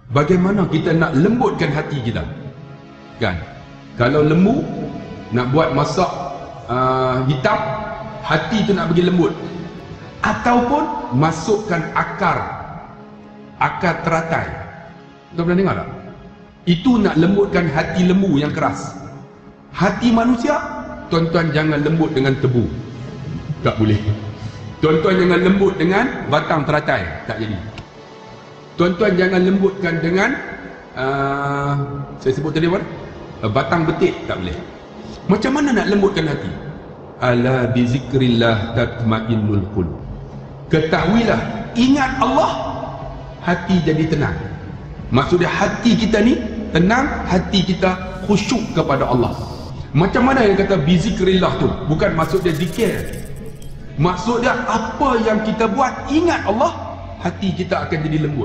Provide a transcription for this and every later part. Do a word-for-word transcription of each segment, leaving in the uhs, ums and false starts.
Bagaimana kita nak lembutkan hati kita? Kan? Kalau lembu nak buat masak uh, hitam, hati tu nak bagi lembut. Ataupun masukkan akar akar teratai. Tuan pernah dengar tak? Itu nak lembutkan hati lembu yang keras. Hati manusia, tuan-tuan jangan lembut dengan tebu. Tak boleh. Tuan-tuan jangan lembut dengan batang teratai. Tak jadi. Tuan-tuan jangan lembutkan dengan uh, saya sebut tadi apa? Uh, batang betik. Tak boleh. Macam mana nak lembutkan hati? Ala bi zikrillah tatmainnul qulub. Ketahuilah, ingat Allah, hati jadi tenang. Maksudnya hati kita ni tenang, hati kita khusyuk kepada Allah. Macam mana yang kata bi zikrillah tu? Bukan maksud dia zikir. Maksud dia apa yang kita buat, ingat Allah, hati kita akan jadi lembut.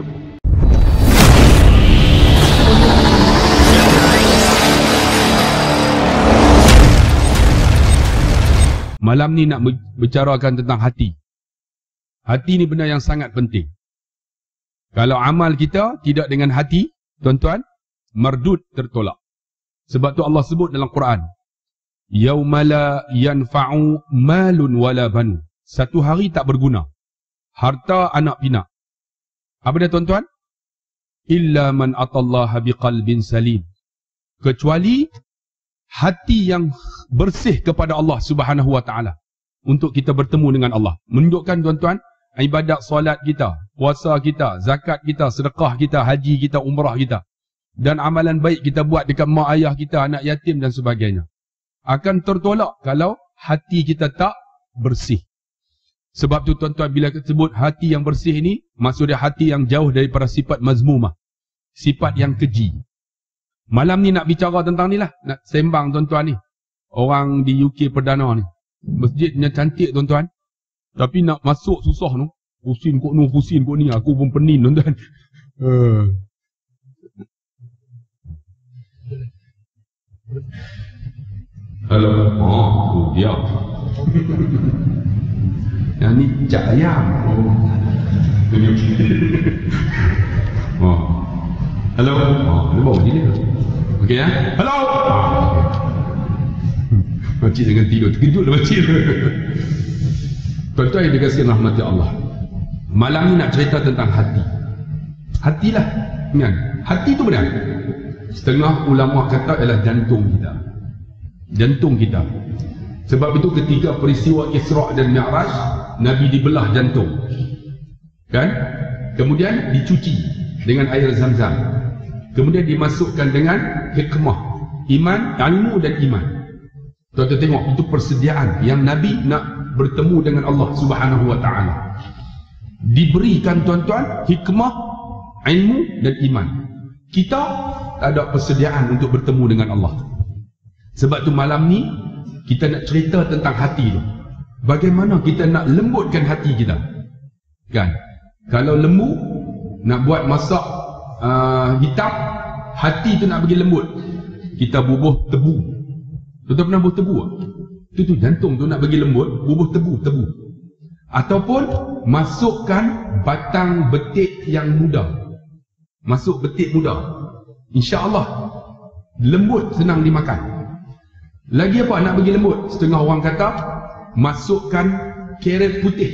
Malam ni nak bicarakan tentang hati. Hati ni benda yang sangat penting. Kalau amal kita tidak dengan hati, tuan-tuan, mardud, tertolak. Sebab tu Allah sebut dalam Quran, yauma la yanfa'u malun wala banu. Satu hari tak berguna harta, anak pinak. Apa dia tuan-tuan? Illa man atallaha biqalbin salim. Kecuali hati yang bersih kepada Allah Subhanahu wa taala untuk kita bertemu dengan Allah. Menunjukkan tuan-tuan, ibadat solat kita, puasa kita, zakat kita, sedekah kita, haji kita, umrah kita, dan amalan baik kita buat dekat mak ayah kita, anak yatim dan sebagainya, akan tertolak kalau hati kita tak bersih. Sebab tu tuan-tuan, bila kita sebut hati yang bersih ni, maksudnya hati yang jauh daripada sifat mazmumah, sifat yang keji. Malam ni nak bicara tentang ni lah, nak sembang tuan-tuan ni. Orang di U K Perdana ni, masjidnya cantik tuan-tuan, tapi nak masuk susah tu. Pusing kok ni, pusing kok ni, aku pun penin tuan-tuan. uh. Halo. Oh, tu dia. Yang ni cak ayam. Oh. Oh. Halo. Oh, dia bawa dia. Okey ya? Halo. Makcik jangan tidur, terkejut lah makcik. Tuan-tuan yang dikasihi rahmati Allah, malam ni nak cerita tentang hati. Hatilah, ingat, hati tu benar. Setengah ulama kata adalah jantung kita. Jantung kita. Sebab itu ketika peristiwa Isra' dan Mi'raj, Nabi dibelah jantung. Kan? Kemudian dicuci dengan air Zam-Zam. Kemudian dimasukkan dengan hikmah, iman, ilmu dan iman. Tuan-tuan tengok, itu persediaan yang Nabi nak bertemu dengan Allah Subhanahu wa taala. Diberikan tuan-tuan hikmah, ilmu dan iman. Kita tak ada persediaan untuk bertemu dengan Allah. Sebab tu malam ni kita nak cerita tentang hati tu. Bagaimana kita nak lembutkan hati kita? Kan? Kalau lembu nak buat masak uh, hitam, hati tu nak bagi lembut, kita bubuh tebu. Tuan-tuan pernah bubuh tebu tak? Itu tu jantung tu nak bagi lembut, bubuh tebu, tebu. Ataupun masukkan batang betik yang muda. Masuk betik muda. InsyaAllah lembut, senang dimakan. Lagi apa nak bagi lembut? Setengah orang kata masukkan carrot putih.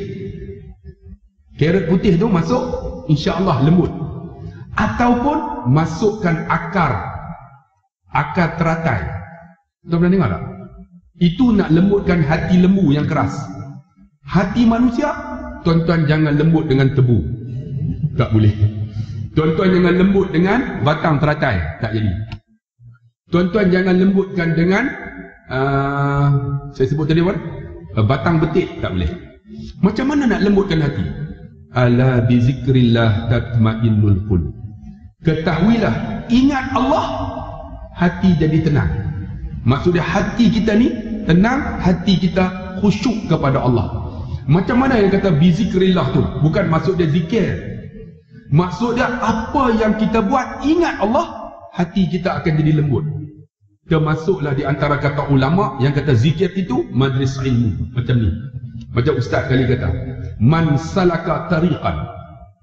Carrot putih tu masuk, InsyaAllah lembut. Ataupun masukkan akar Akar teratai. Tuan pernah dengar tak? Itu nak lembutkan hati lembu yang keras. Hati manusia, tuan-tuan jangan lembut dengan tebu. Tak boleh. Tuan-tuan jangan lembut dengan batang teratai. Tak jadi. Tuan-tuan jangan lembutkan dengan uh, saya sebut tadi apa? Uh, batang betik. Tak boleh. Macam mana nak lembutkan hati? Ala bi zikrillah tatmainnul qulub. Ketahuilah, ingat Allah, hati jadi tenang. Maksudnya hati kita ni tenang, hati kita khusyuk kepada Allah. Macam mana yang kata bi zikrillah tu? Bukan maksud dia zikir. Maksud dia apa yang kita buat, ingat Allah, hati kita akan jadi lembut. Termasuklah di antara kata ulama yang kata zikir itu majlis ilmu. Macam ni. Macam ustaz kali kata, man salaka tariqan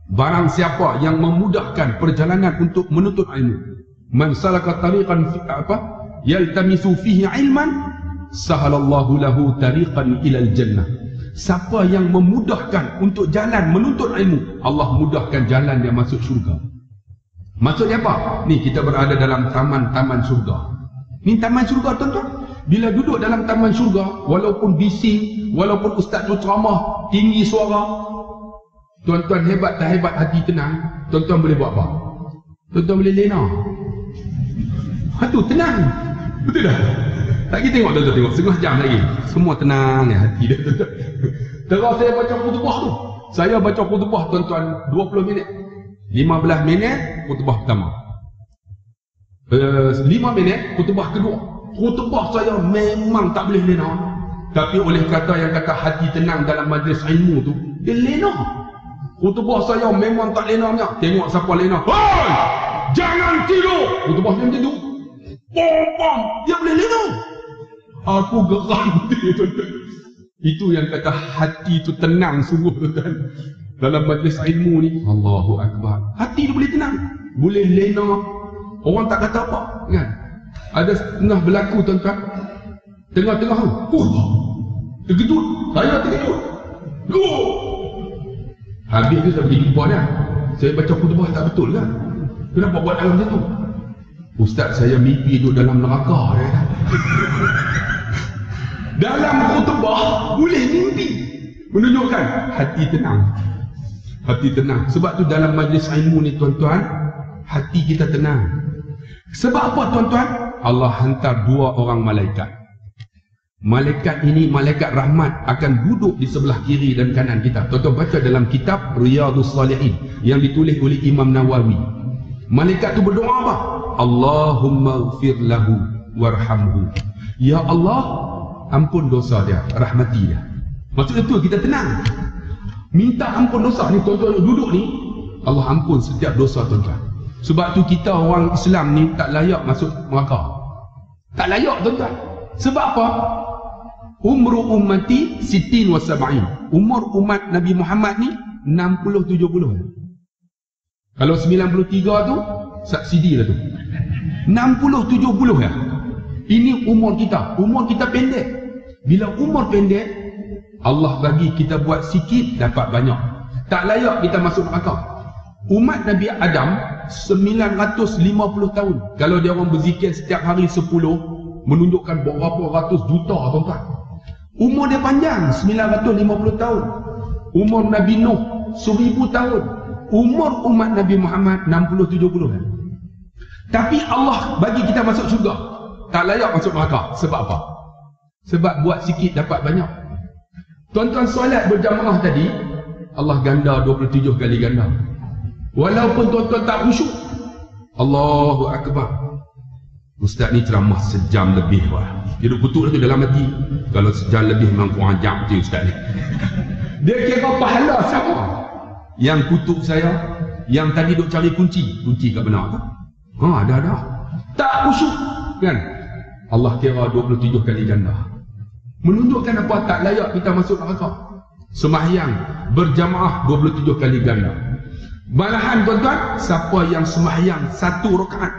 Barang siapa yang memudahkan perjalanan untuk menuntut ilmu, man salaka tariqan fi apa yaltamisu fihi ilman sahalallahu lahu tariqan ilal jannah. Siapa yang memudahkan untuk jalan menuntut ilmu, Allah mudahkan jalan dia masuk syurga. Maksudnya apa? Ni kita berada dalam taman-taman syurga. Ni taman syurga tuan-tuan. Bila duduk dalam taman syurga, walaupun bising, walaupun ustaz tu ceramah tinggi suara, tuan-tuan hebat tak hebat hati tenang, tuan-tuan boleh buat apa? Tuan-tuan boleh lena. Hatu tenang. Betul tak? Tak kita tengok tuan-tuan tengok setengah jam lagi. Semua tenang ya hati dia tuan-tuan. Terus saya baca khutbah tu. Saya baca khutbah tuan-tuan dua puluh minit. lima belas minit khutbah pertama. Uh, lima minit khutbah kedua. Khutbah saya memang tak boleh lena. Tapi oleh kata yang kata hati tenang dalam majlis ilmu tu, dia lena. Khutbah saya memang tak lena punya. Tengok siapa lena. Hei! Jangan tidur! Khutbah dia macam tu. Pom-pom! Dia boleh lena. Aku geram dia tuan-tuan. Itu yang kata hati tu tenang sungguh tuan-tuan. Dalam majlis ilmu ni, Allahu Akbar. Hati dia boleh tenang. Boleh lena. Orang tak kata apa. Kan? Ada setengah berlaku tuan-tuan. Tengah-tengah tu. Oh, terkejut. Saya terkejut. Oh. Habis tu saya pergi jumpa dia. Saya baca khutbah tak betul kan? Kenapa buat dalam macam tu? Ustaz, saya mimpi duduk dalam neraka dia. Dalam khutbah boleh mimpi. Menunjukkan hati tenang. Hati tenang. Sebab tu dalam majlis ilmu ni tuan-tuan, hati kita tenang. Sebab apa tuan-tuan? Allah hantar dua orang malaikat. Malaikat ini, malaikat rahmat, akan duduk di sebelah kiri dan kanan kita. Tuan-tuan baca dalam kitab Riyadhus Salihin yang ditulis oleh Imam Nawawi. Malaikat tu berdoa apa? Allahumma ighfir lahu warhamhu. Ya Allah, ampun dosa dia, rahmati dia. Maksudnya tu kita tenang. Minta ampun dosa ni tuan-tuan duduk ni, Allah ampun setiap dosa tuan-tuan. Sebab tu kita orang Islam ni tak layak masuk neraka. Tak layak tuan-tuan. Sebab apa? Umru ummati sittin wa sab'in. Umur umat Nabi Muhammad ni enam puluh tujuh puluh. Kalau sembilan puluh tiga tu subsidi lah tu. enam puluh tujuh puluh ya. Ini umur kita. Umur kita pendek. Bila umur pendek, Allah bagi kita buat sikit dapat banyak. Tak layak kita masuk neraka. Umat Nabi Adam sembilan ratus lima puluh tahun. Kalau dia orang berzikir setiap hari sepuluh, menunjukkan berapa ratus juta tuan-tuan. Umur dia panjang sembilan ratus lima puluh tahun. Umur Nabi Nuh seribu tahun. Umur umat Nabi Muhammad enam puluh tujuh puluh. Tapi Allah bagi kita masuk syurga. Tak layak masuk neraka. Sebab apa? Sebab buat sikit dapat banyak. Tuan-tuan solat berjamaah tadi, Allah ganda dua puluh tujuh kali ganda. Walaupun tuan-tuan tak khusyuk. Allahu Akbar. Ustaz ni ceramah sejam lebih wah. Dia duduk kutuk tu dalam hati. Kalau sejam lebih memang kurang jam tu Ustaz ni. Dia kira pahala siapa? Yang kutuk saya, yang tadi duk cari kunci. Kunci kat benar tu? Ha, dah dah. Tak khusyuk kan? Allah kira dua puluh tujuh kali ganda. Menunjukkan apa? Tak layak kita masuk neraka. Semahyang berjamaah dua puluh tujuh kali ganda. Malahan tuan-tuan, siapa yang semahyang satu rakaat,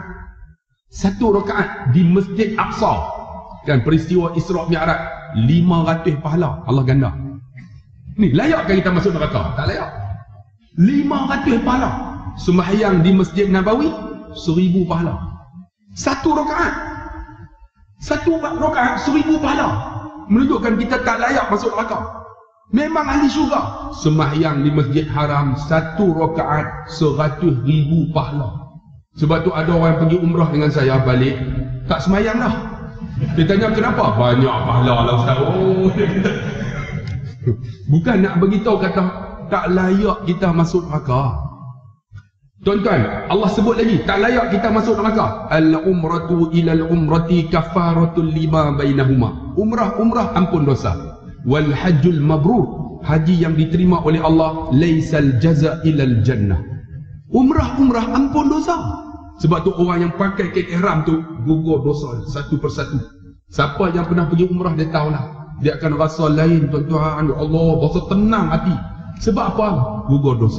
satu rakaat di Masjid Aqsa, kan peristiwa Isra' Mi'raj, lima ratus pahala Allah ganda. Ni layakkah kita masuk neraka? Tak layak. lima ratus pahala. Semahyang di Masjid Nabawi, seribu pahala. Satu rakaat. Satu rakaat, seribu pahala. Menunjukkan kita tak layak masuk neraka. Memang ahli syurga. Semahyang di Masjid Haram satu rakaat seratus ribu pahala. Sebab tu ada orang pergi umrah dengan saya balik tak semayang dah. Dia tanya kenapa? Banyak pahala lah Ustaz. Oh. Bukan nak beritahu kata tak layak kita masuk neraka. Tuan-tuan, Allah sebut lagi tak layak kita masuk neraka. Al-umratu ilal umrati kafaratul lima bainahuma. Umrah umrah ampun dosa. Wal hajjul mabrur, haji yang diterima oleh Allah, laisal jaza ilal jannah. Umrah umrah ampun dosa. Sebab tu orang yang pakai kain ihram tu gugur dosa satu persatu. Siapa yang pernah pergi umrah dia tahulah. Dia akan rasa lain tuan-tuan. Allah rasa tenang hati. Sebab apa? Gugur dosa.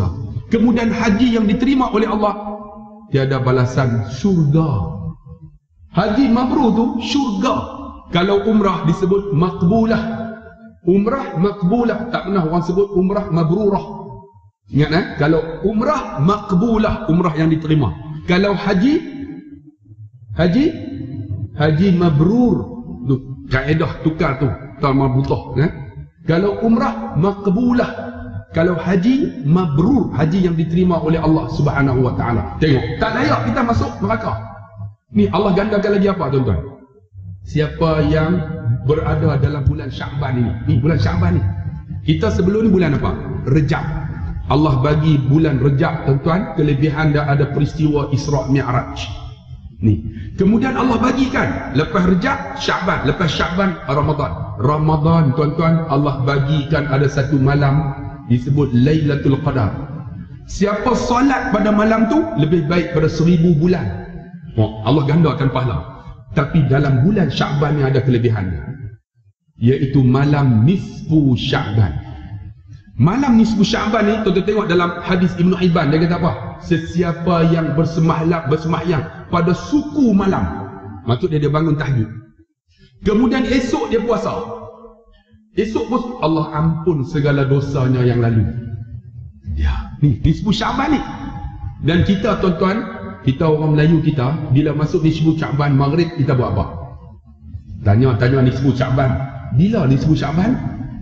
Kemudian haji yang diterima oleh Allah, tiada balasan syurga. Haji mabrur tu syurga. Kalau umrah disebut makbulah. Umrah makbulah, tak pernah orang sebut umrah mabrurah. Ingat eh? Kalau umrah makbulah, umrah yang diterima. Kalau haji, haji, haji mabrur. Tu kaedah tukar tu, tak marbutah. Eh? Kalau umrah makbulah. Kalau haji mabrur, haji yang diterima oleh Allah Subhanahu wa taala. Tengok, tak layak kita masuk neraka. Ni Allah gandakan lagi apa tuan-tuan? Siapa yang berada dalam bulan Syaban ini. Ni bulan Syaban ni. Kita sebelum ni bulan apa? Rejab. Allah bagi bulan Rejab tuan-tuan, kelebihan dia ada peristiwa Isra' Mi'raj. Ni. Kemudian Allah bagikan lepas Rejab Syaban, lepas Syaban Ramadan. Ramadan tuan-tuan, Allah bagikan ada satu malam disebut Lailatul Qadar. Siapa solat pada malam tu lebih baik pada seribu bulan. Oh, Allah gandakan pahala. Tapi dalam bulan Syaban ni ada kelebihannya, iaitu malam nisfu Syaban. Malam nisfu Syaban ni tuan-tuan tengok dalam hadis Ibnu Hibban, dia kata apa? Sesiapa yang bersemahlam bersemayang pada suku malam, maksudnya dia bangun tahajud, kemudian esok dia puasa, esok pun Allah ampun segala dosanya yang lalu. Ya, ni nisfu Syaban ni. Dan kita tuan-tuan, kita orang Melayu kita, bila masuk nisfu Syaban maghrib, kita buat apa? Tanya, tanya nisfu Syaban. Bila nisfu Syaban?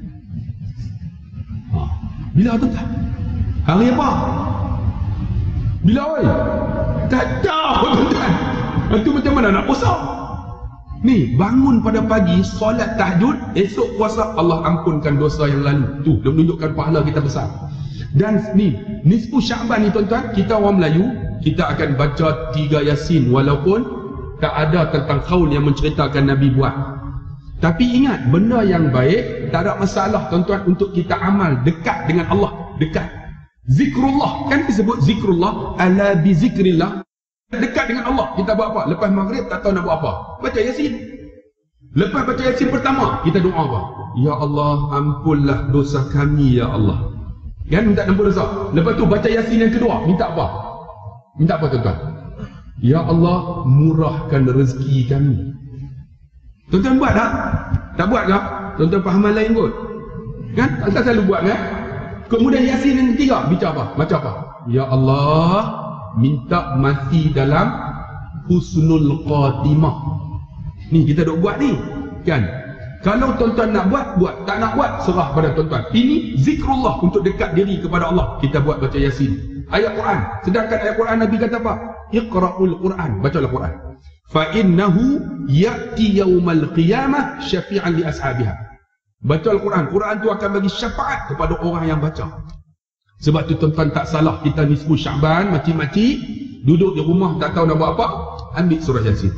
Ha. Bila tuan-tuan? Hari apa? Bila oi? Tak tahu tuan-tuan. Itu macam mana nak puasa? Ni, bangun pada pagi, solat tahajud, esok puasa, Allah ampunkan dosa yang lalu. Tu, dia menunjukkan pahala kita besar. Dan ni, nisfu Syaban ni tuan-tuan, kita orang Melayu, kita akan baca tiga Yasin walaupun tak ada tentang qaul yang menceritakan Nabi buat. Tapi ingat, benda yang baik tak ada masalah tuan-tuan untuk kita amal dekat dengan Allah, dekat. Zikrullah, kan disebut zikrullah, ala bi zikrillah. Dekat dengan Allah, kita buat apa? Lepas maghrib tak tahu nak buat apa? Baca Yasin. Lepas baca Yasin pertama, kita doa apa? Ya Allah, ampunlah dosa kami ya Allah. Kan minta ampun dosa. Lepas tu baca Yasin yang kedua, minta apa? Minta apa tuan-tuan? Ya Allah, murahkan rezeki kami. Tuan-tuan buat tak? Tak buat tak? Tuan-tuan fahaman lain kot. Kan? Tak selalu buat kan? Kemudian Yasin yang ketiga, baca apa? Baca apa? Ya Allah, minta mati dalam husnul khatimah. Ni kita duk buat ni. Kan? Kalau tuan-tuan nak buat, buat. Tak nak buat, serah pada tuan-tuan. Ini zikrullah untuk dekat diri kepada Allah. Kita buat baca Yasin. Ayat Quran. Sedangkan ayat Quran Nabi kata apa? Iqra'ul Quran. Bacalah Quran. Fa innahu ya'ti yaumal qiyamah syafi'an li ashabiha. Baca Al-Quran. Quran tu akan bagi syafaat kepada orang yang baca. Sebab tu tuan-tuan tak salah, kita nisfu Syaban makcik-makcik duduk di rumah tak tahu nak buat apa, ambil surah Yasin.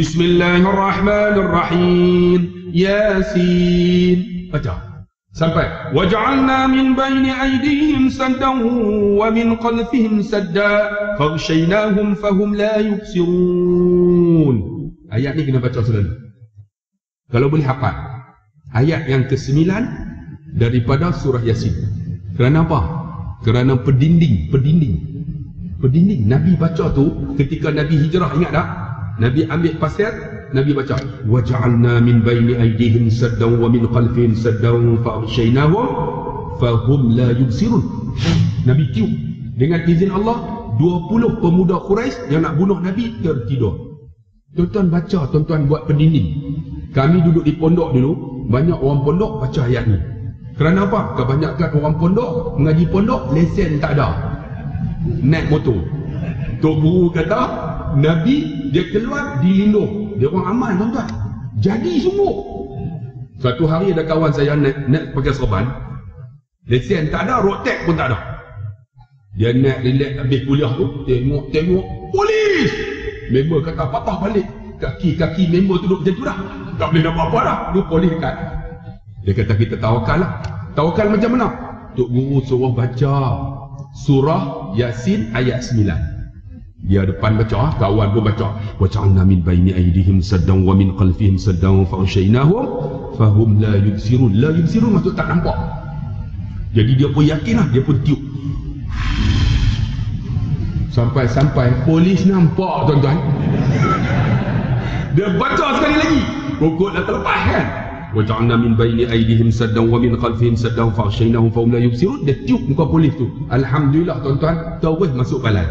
Bismillahirrahmanirrahim. Yasin. Baca sampai waj'alna min baini aydihim saddan wa min khalfihim sadda faghshaynahum fahum la yubsirun. Ayat ni kena baca selalu. Kalau boleh hafal. Ayat yang kesembilan daripada surah Yasin. Kerana apa? Kerana pedinding, pedinding. Pedinding Nabi baca tu ketika Nabi hijrah, ingat tak? Nabi ambil pasir, Nabi baca waj'alna min baini aydihim saddan wa min khalfihim saddan fa'shaynahum fahum la yubsirun. Nabi tiup dengan izin Allah, dua puluh pemuda Quraisy yang nak bunuh Nabi tertidur. Tuan-tuan baca, tuan-tuan buat pendinding. Kami duduk di pondok dulu, banyak orang pondok baca ayat ni. Kerana apa? Kebanyakan orang pondok mengaji pondok lesen tak ada, naik motor. Tok guru kata Nabi dia keluar dilindung, dia orang aman tuan-tuan. Jadi semua. Suatu hari ada kawan saya naik, naik pakai serban, lesen tak ada, road tag pun tak ada. Dia naik relax habis kuliah tu, tengok-tengok polis. Member kata patah balik. Kaki-kaki member tu duduk macam tu dah, tak boleh nak buat apa dah. Dia polis dekat. Dia kata kita tawakal lah. Tawakal macam mana? Tok guru suruh baca surah Yasin ayat sembilan. Dia depan baca, kawan pun baca. Waj'alna min baini aydihim saddan wa min khalfihim saddan fa'shaynahum fahum la yubsirun. La yubsirun maksud tak nampak. Jadi dia pun yakin lah, dia pun tiup. Sampai-sampai polis nampak tuan-tuan. Dia baca sekali lagi, pokok dah terlepas kan. Waja'alna min baini aydihim saddan wa min khalfihim saddan fa'ashaynahum fahum la yubsirun. Dia tiup muka polis tu. Alhamdulillah tuan-tuan, terus masuk balai.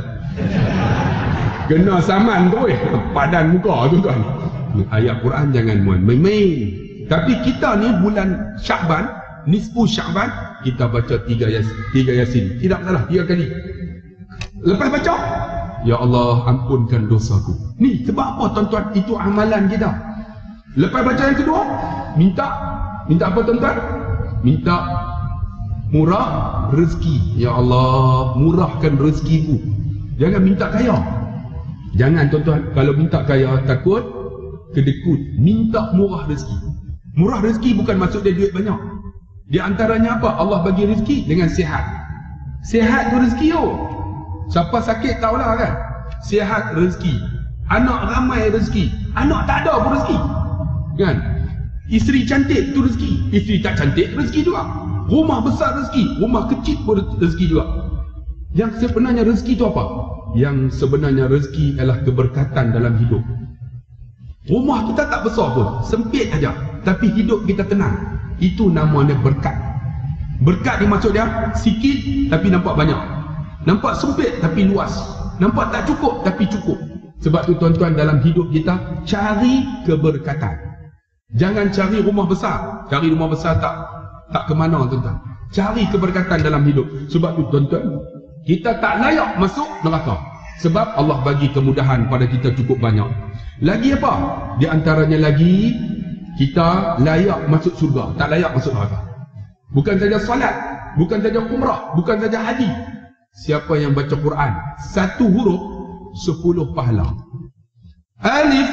Kena saman terus padan muka tuan-tuan. Ayat Quran jangan muan main-main. Tapi kita ni bulan Syakban, nisfu Syakban, kita baca tiga yasin, tiga yasin. Tidak salah, tiga kali. Lepas baca, ya Allah ampunkan dosaku. Ni sebab apa tuan-tuan? Itu amalan kita. Lepas baca yang kedua, minta minta apa tuan-tuan? Minta murah rezeki. Ya Allah, murahkan rezekiku. Jangan minta kaya. Jangan tuan-tuan, kalau minta kaya takut kedekut. Minta murah rezeki. Murah rezeki bukan maksud dia duit banyak. Di antaranya apa? Allah bagi rezeki dengan sihat. Sihat tu rezeki tu. Siapa sakit tahulah kan? Sihat rezeki. Anak ramai rezeki. Anak tak ada pun rezeki. Kan? Isteri cantik tu rezeki. Isteri tak cantik rezeki juga. Rumah besar rezeki. Rumah kecil pun rezeki juga. Yang sebenarnya rezeki tu apa? Yang sebenarnya rezeki adalah keberkatan dalam hidup. Rumah kita tak besar pun, sempit aja, tapi hidup kita tenang. Itu namanya berkat. Berkat ni maksud dia sikit tapi nampak banyak. Nampak sempit tapi luas. Nampak tak cukup tapi cukup. Sebab tu tuan-tuan, dalam hidup kita cari keberkatan. Jangan cari rumah besar. Cari rumah besar tak tak ke mana tuan-tuan. Cari keberkatan dalam hidup. Sebab tu tuan-tuan, kita tak layak masuk neraka. Sebab Allah bagi kemudahan pada kita cukup banyak. Lagi apa? Di antaranya lagi, kita layak masuk surga, tak layak masuk neraka. Bukan saja salat, bukan saja umrah, bukan saja haji. Siapa yang baca Quran satu huruf, sepuluh pahala. Alif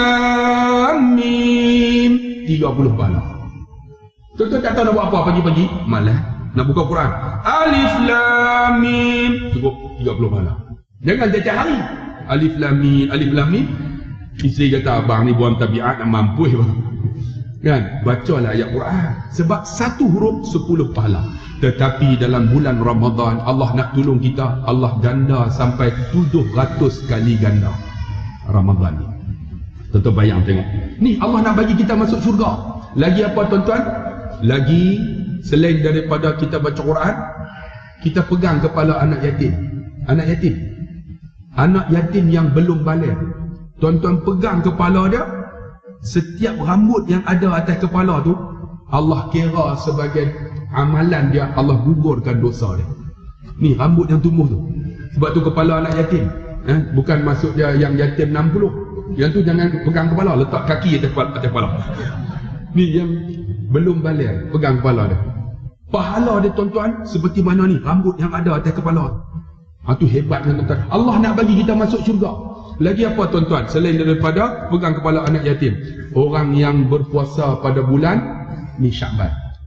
Lam Mim, tiga puluh pahala. Tuan-tuan tak tahu nak buat apa pagi-pagi? Malas nak buka Quran. Alif Lam Mim, cukup tiga puluh pahala. Jangan tiap hari Alif Lam Mim, Alif Lam Mim. Isteri kata, abang ni buang tabiat nak mampu bang. Kan? Bacalah ayat Quran. Sebab satu huruf sepuluh pahala. Tetapi dalam bulan Ramadan, Allah nak tolong kita, Allah ganda sampai tujuh ratus kali ganda Ramadan ni. Tuan-tuan bayang tengok. Ni Allah nak bagi kita masuk syurga. Lagi apa tuan-tuan? Lagi selain daripada kita baca Quran, kita pegang kepala anak yatim. Anak yatim. Anak yatim yang belum balik. Tuan-tuan pegang kepala dia, setiap rambut yang ada atas kepala tu, Allah kira sebagai amalan dia, Allah gugurkan dosa dia. Ni rambut yang tumbuh tu. Sebab tu kepala anak yatim, eh? Bukan maksud dia yang yatim enam puluh. Yang tu jangan pegang kepala, letak kaki atas kepala, atas kepala. Ni yang belum balik, pegang kepala dia. Pahala dia tuan-tuan seperti mana ni, rambut yang ada atas kepala. Ha, tu hebatnya tuan-tuan. Allah nak bagi kita masuk syurga. Lagi apa tuan-tuan? Selain daripada pegang kepala anak yatim, orang yang berpuasa pada bulan ni Syakban.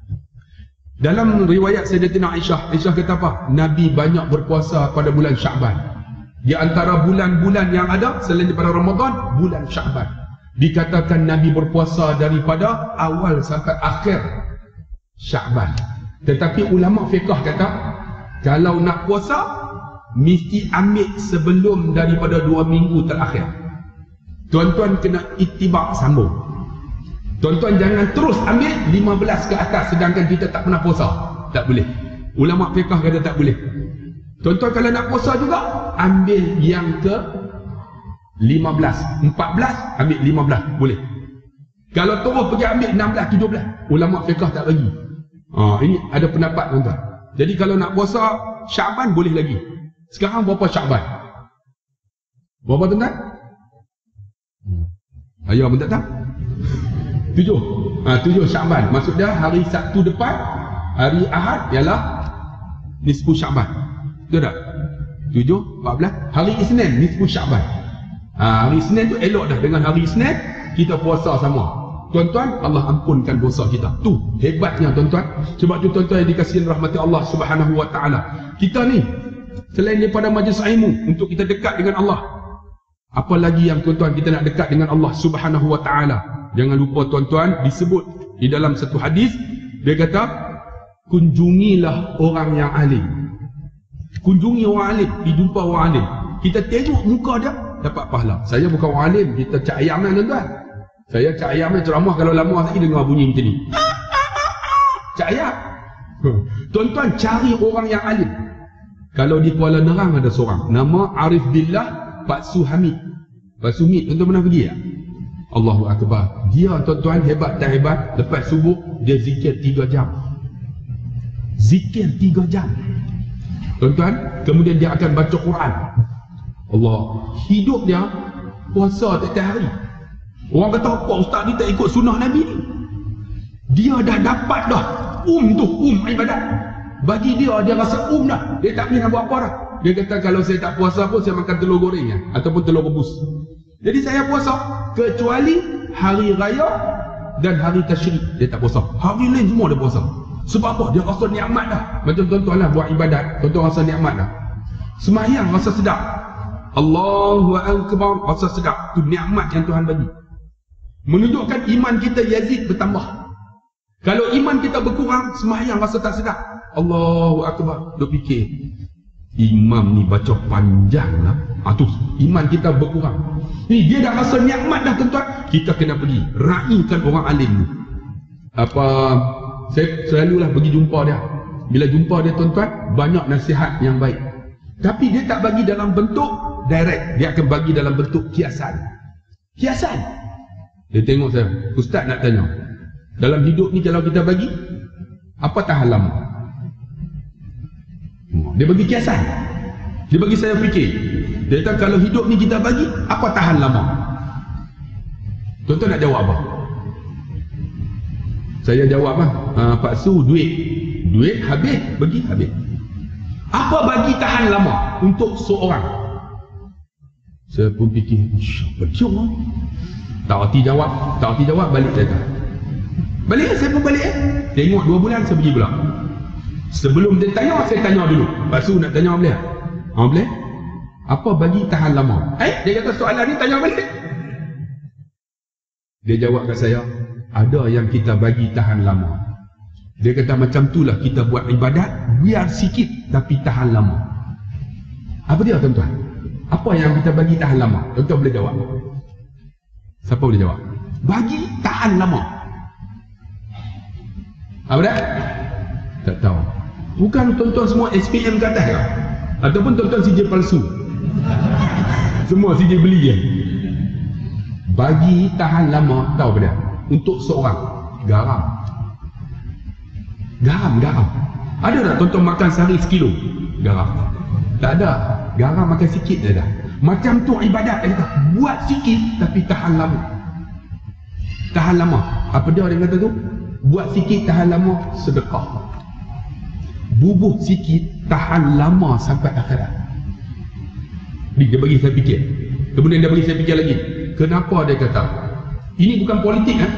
Dalam riwayat Sayyidatina Aisyah, Aisyah kata apa? Nabi banyak berpuasa pada bulan Syakban. Di antara bulan-bulan yang ada selain daripada Ramadan, bulan Syakban. Dikatakan Nabi berpuasa daripada awal sampai akhir Syakban. Tetapi ulama fiqh kata, kalau nak puasa mesti ambil sebelum daripada dua minggu terakhir. Tuan-tuan kena itibak sambung. Tuan-tuan jangan terus ambil lima belas ke atas sedangkan kita tak pernah puasa. Tak boleh. Ulama fiqh kata tak boleh. Tuan-tuan kalau nak puasa juga, ambil yang ke lima belas. empat belas, ambil lima belas. Boleh. Kalau terus pergi ambil enam belas, tujuh belas, ulama fiqh tak bagi. Ha, ini ada pendapat tuan-tuan. Jadi kalau nak puasa Syakban boleh lagi. Sekarang berapa Syakban? Berapa tuan-tuan? Ayah pun tak tahu. Tujuh. Ha, tujuh Syakban. Maksud dia hari Sabtu depan, hari Ahad ialah nisfu Syakban. Betul tak? Tujuh, empat belas. Hari Isnin nisfu Syakban. Ha, hari Isnin tu elok dah. Dengan hari Isnin kita puasa sama. Tuan-tuan, Allah ampunkan dosa kita. Tu hebatnya tuan-tuan. Sebab tu tuan-tuan yang dikasihi rahmati Allah Subhanahu wa taala. Kita ni selain daripada majlis ilmu untuk kita dekat dengan Allah, apa lagi yang tuan-tuan kita nak dekat dengan Allah Subhanahu wa taala? Jangan lupa tuan-tuan, disebut di dalam satu hadis, dia kata, kunjungilah orang yang alim. Kunjungi orang alim, dijumpa orang alim. kita tengok muka dia, dapat pahala. Saya bukan orang alim, kita cak ayam kan tuan-tuan. Saya cak ayam ni ceramah kalau lama saya dengar bunyi macam ni. Cak ayam. Tuan-tuan cari orang yang alim. Kalau di Kuala Nerang ada seorang, nama Arif Billah Pak Suhamid. Pak Sumit, tuan-tuan pernah pergi tak? Allahu Akbar. Dia tuan-tuan hebat tak hebat, lepas subuh dia zikir tiga jam. Zikir tiga jam. Tuan-tuan, kemudian dia akan baca Quran. Allah, hidup dia puasa tiap-tiap hari. Orang kata apa ustaz ni tak ikut sunnah Nabi ni? Dia dah dapat dah um tu, um ibadat. Bagi dia, dia rasa um dah. Dia tak boleh nak buat apa dah. Dia kata kalau saya tak puasa pun saya makan telur goreng ya, ataupun telur rebus. Jadi saya puasa kecuali hari raya dan hari tasyrik dia tak puasa. Hari lain semua dia puasa. Sebab apa? Dia rasa nikmat dah. Macam tuan-tuan lah buat ibadat, tuan-tuan rasa nikmat dah. Sembahyang rasa sedap. Allahu Akbar rasa sedap. Itu nikmat yang Tuhan bagi. Menunjukkan iman kita Yazid bertambah. Kalau iman kita berkurang, sembahyang rasa tak sedap. Allahu Akbar. Duk fikir, imam ni baca panjang lah. Ha, tu iman kita berkurang. Ni dia dah rasa nikmat dah tuan-tuan. Kita kena pergi raikan orang alim ni. Apa, saya selalulah pergi jumpa dia. Bila jumpa dia tuan-tuan, banyak nasihat yang baik. Tapi dia tak bagi dalam bentuk direct. Dia akan bagi dalam bentuk kiasan. Kiasan. Dia tengok saya, ustaz nak tanya, dalam hidup ni kalau kita bagi, apa tahan lama? Dia bagi kiasan. Dia bagi saya fikir. Dia kata kalau hidup ni kita bagi, apa tahan lama? Tuan-tuan nak jawab apa? Saya jawab lah, uh, Pak Su, duit. Duit habis, bagi habis. Apa bagi tahan lama untuk seorang? Saya pun fikir, betul lah. Tak erti jawab, tak erti jawab, balik saya kata. Balik, saya pun balik eh. Tengok dua bulan, saya pergi pula. Sebelum dia tanya, saya tanya dulu. Pak Su nak tanya boleh? Ha, boleh? Apa bagi tahan lama? Eh, dia kata soalan ni tanya balik. Dia jawab kat saya, ada yang kita bagi tahan lama. Dia kata macam itulah kita buat ibadat, biar sikit tapi tahan lama. Apa dia tuan-tuan? Apa yang kita bagi tahan lama? Tuan-tuan boleh jawab? Siapa boleh jawab? Bagi tahan lama. Apa dah? Tak tahu. Bukan tuan-tuan semua S P M ke atas ke? Ataupun tuan-tuan C J palsu? Semua C J beli je. Bagi tahan lama, tahu apa dia? Untuk seorang, garam. Garam, garam. Ada tak tuan-tuan makan sehari sekilo garam? Tak ada. Garam makan sikit je dah. Macam tu ibadat dia kata, buat sikit tapi tahan lama. Tahan lama. Apa dia dia kata tu? Buat sikit tahan lama, sedekah. Bubuh sikit tahan lama sampai akhirat. Dia bagi saya fikir. Kemudian dia bagi saya fikir lagi. Kenapa dia kata? Ini bukan politik kan?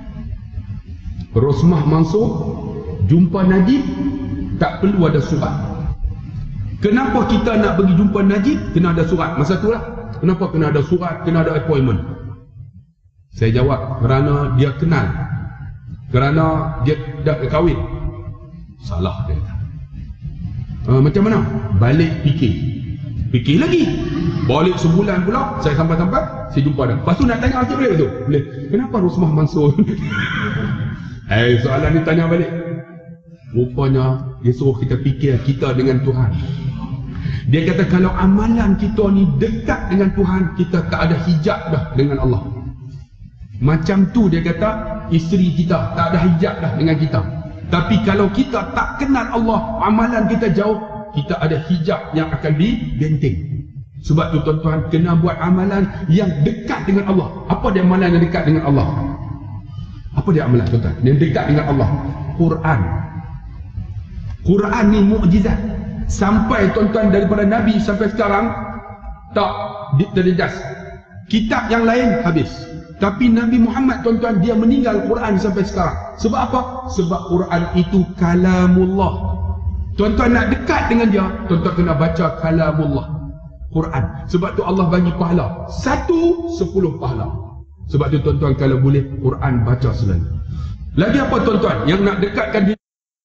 Rosmah Mansur jumpa Najib tak perlu ada surat. Kenapa kita nak pergi jumpa Najib kena ada surat? Masa tu lah. Kenapa kena ada surat, kena ada appointment? Saya jawab, kerana dia kenal. Kerana dia dah kahwin. Salah dia kata. Uh, macam mana? Balik fikir. Fikir lagi. Balik sebulan pula, saya sampai-sampai, saya jumpa dia. Lepas tu nak tanya sikit boleh tu? Boleh. Kenapa Rosmah Mansur? Eh, soalan ni tanya balik. Rupanya, dia suruh kita fikir kita dengan Tuhan. Dia kata kalau amalan kita ni dekat dengan Tuhan, kita tak ada hijab dah dengan Allah. Macam tu dia kata, isteri kita tak ada hijab dah dengan kita. Tapi kalau kita tak kenal Allah, amalan kita jauh, kita ada hijab yang akan dibenteng. Sebab tu tuan-tuan, kena buat amalan yang dekat dengan Allah. Apa dia amalan yang dekat dengan Allah? Apa dia amalan tuan-tuan yang dekat dengan Allah? Quran. Quran ni mukjizat. Sampai tuan-tuan daripada Nabi sampai sekarang tak terjejas. Kitab yang lain habis. Tapi Nabi Muhammad tuan-tuan, dia meninggal Quran sampai sekarang. Sebab apa? Sebab Quran itu kalamullah. Tuan-tuan nak dekat dengan dia, tuan-tuan kena baca kalamullah, Quran. Sebab tu Allah bagi pahala satu sepuluh pahala. Sebab tu tuan-tuan kalau boleh Quran baca selalu. Lagi apa tuan-tuan yang nak dekatkan diri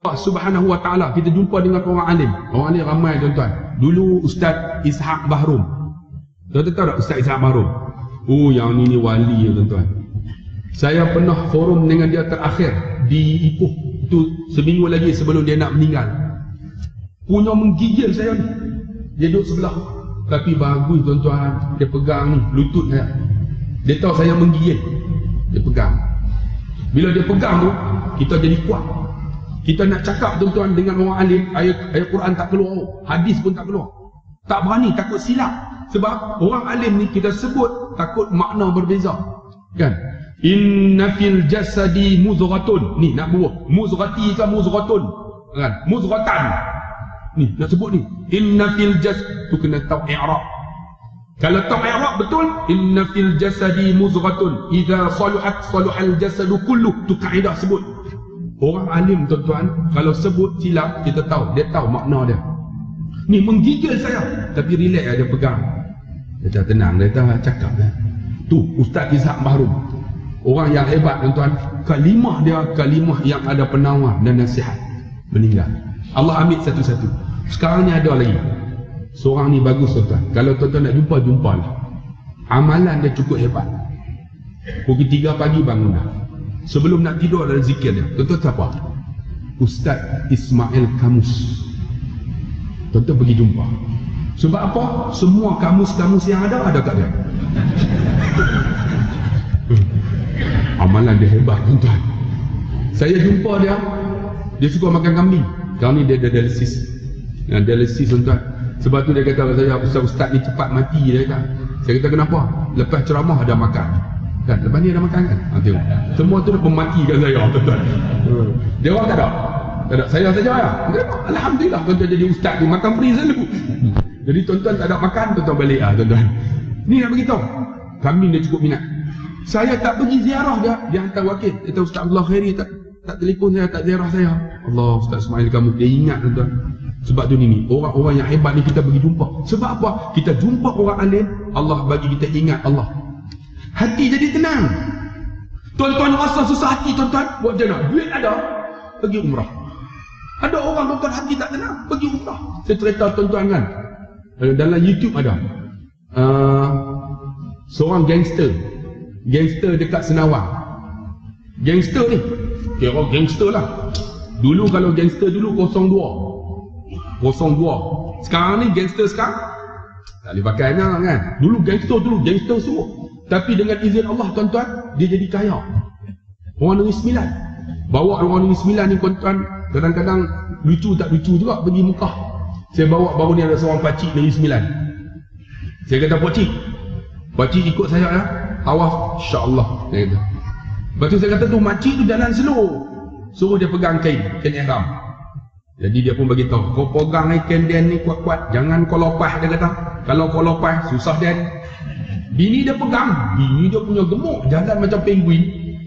Allah Subhanahu wa taala, kita jumpa dengan orang alim. Orang alim ramai tuan-tuan. Dulu Ustaz Ishaq Bahrum. Tuan-tuan tahu tak Ustaz Ishaq Bahrum? Oh, yang ni ni wali tuan-tuan. Saya pernah forum dengan dia terakhir di Ipoh. Itu seminggu lagi sebelum dia nak meninggal. Punya menggigil saya ni. Dia duduk sebelah. Tapi bagus tuan-tuan. Dia pegang ni lutut saya. Dia tahu saya menggigil. Dia pegang. Bila dia pegang tu, kita jadi kuat. Kita nak cakap tuan-tuan dengan orang alim, ayat, ayat Quran tak keluar, hadis pun tak keluar. Tak berani, takut silap. Sebab orang alim ni kita sebut takut makna berbeza. Kan? Inna fil jasadi muzghatun. Ni nak buah. Muzghati ke muzghatun? Kan? Muzghatan. Ni nak sebut ni. Inna fil jas tu kena tahu i'rab. Kalau tahu i'rab betul, inna fil jasadi muzghatun. Idza saluhat saluhal jasadu kullu. Tu kaedah sebut. Orang alim tuan-tuan, kalau sebut silap, kita tahu, dia tahu makna dia. Ni menggigil saya, tapi relax dia pegang. Dia tak tenang, dia tak cakap lah. Tu Ustaz Ishaq Bahrum. Orang yang hebat tuan-tuan, kalimah dia kalimah yang ada penawar dan nasihat. Meninggal. Allah ambil satu-satu. Sekarang ni ada lagi. Seorang ni bagus tuan-tuan. Kalau tuan-tuan nak jumpa, jumpalah. Amalan dia cukup hebat. Pukul tiga pagi bangun dah. Sebelum nak tidur ada zikir dia. Tuan-tuan siapa? Ustaz Ismail Kamus. Tuan-tuan pergi jumpa. Sebab apa? Semua kamus-kamus yang ada, ada kat dia. Amalan dia hebat tuan-tuan. Saya jumpa dia. Dia suka makan kambing. Sekarang ni dia ada dialisis. Yang dialisis tuan-tuan. Sebab tu dia kata pada saya, Ustaz-Ustaz ni cepat mati. Dia kata. Saya kata kenapa? Lepas ceramah ada makan. Kan, lepas ni ada makan kan? Ha, tengok. Semua tu dah mematikan saya, tuan-tuan. Hmm. Dia orang tak ada. Tak ada. Saya saja ya. Alhamdulillah tuan-tuan jadi ustaz ni, makan free selalu. Hmm. Jadi tuan-tuan tak ada makan, tuan-tuan balik ah, tuan-tuan. Ni nak beritahu. Kambing dia cukup minat. Saya tak pergi ziarah dia, dia hantar wakil. Dia tahu Ustaz Abdullah Khairi tak tak telefon saya, tak ziarah saya. Allah, Ustaz Ismail kamu, dia ingat tuan-tuan. Sebab tu ni ni, orang-orang yang hebat ni kita pergi jumpa. Sebab apa? Kita jumpa orang alim, Allah bagi kita ingat Allah. Hati jadi tenang. Tuan-tuan rasa susah hati tuan-tuan, buat macam mana? Duit ada, pergi umrah. Ada orang tuan-tuan hati tak tenang, pergi umrah. Saya cerita tuan-tuan kan, dalam YouTube ada uh, seorang gangster. Gangster dekat Senawang. Gangster ni, kira gangster lah. Dulu kalau gangster dulu kosong dua. kosong dua. Sekarang ni gangster sekarang tak boleh pakai kan. Dulu gangster dulu, gangster semua. Tapi dengan izin Allah tuan-tuan, dia jadi kaya. Orang Negeri Sembilan. Bawa orang Negeri Sembilan ni tuan-tuan, kadang-kadang lucu tak lucu juga pergi Mekah. Saya bawa baru ni ada seorang pakcik Negeri Sembilan. Saya kata pakcik, pakcik ikut saya ya. Tawaf, insya-Allah. Saya kata. Lepas tu saya kata tu makcik tu jalan slow. Suruh dia pegang kain, kain ihram. Jadi dia pun bagi tahu, kau pegang kain dia ni kuat-kuat, jangan kau lepas dia kata. Kalau kau lepas susah dia. Bini dia pegang, bini dia punya gemuk, jalan macam penguin.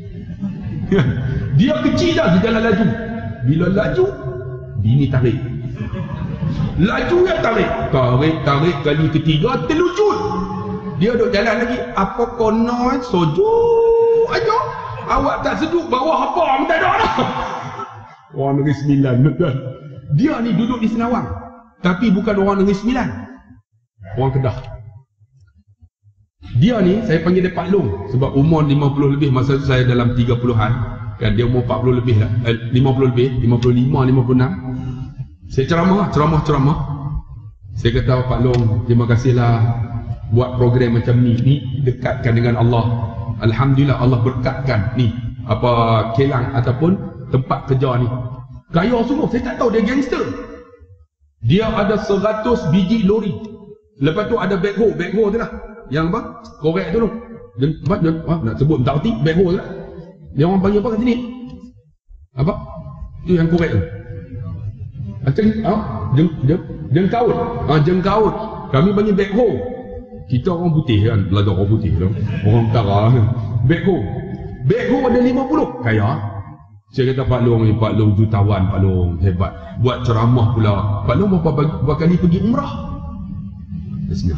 Dia kecil dah, dia jalan laju. Bila laju, bini tarik. Laju ya tarik. Tarik, tarik, kali ketiga, terlucut. Dia duduk jalan lagi. Apa kono, sojo aja. Awak tak sejuk, bawah apa, tak ada dah. Orang Negeri Sembilan. Dia ni duduk di Senawang. Tapi bukan orang Negeri Sembilan. Orang Kedah. Dia ni, saya panggil dia Pak Long. Sebab umur lima puluh lebih, masa tu saya dalam tiga puluhan. Kan dia umur empat puluh lebih lah. Eh, lima puluh lebih, lima puluh lima, lima puluh enam. Saya ceramah, ceramah, ceramah. Saya kata, Pak Long, terima kasihlah buat program macam ni. Ni dekatkan dengan Allah. Alhamdulillah Allah berkatkan ni apa kilang ataupun tempat kerja ni. Kaya sungguh, saya tak tahu dia gangster. Dia ada seratus biji lori. Lepas tu ada backhoe, backhoe tu lah. Yang apa? Korek tu tu. Dan, apa, dan, ah, nak sebut tak erti, backhoe tu lah. Dia orang panggil apa kat sini? Apa? Tu yang korek tu. Macam, ah, jeng, jeng, jengkaut. Ah, jengkaut. Kami panggil backhoe. Kita orang putih kan, belajar orang putih tu. Orang utara. Backhoe. Backhoe ada lima puluh. Kaya. Saya kata Pak Long ni, Pak Long jutawan, Pak Long hebat. Buat ceramah pula. Pak Long berapa, berapa kali pergi umrah? Bismillah.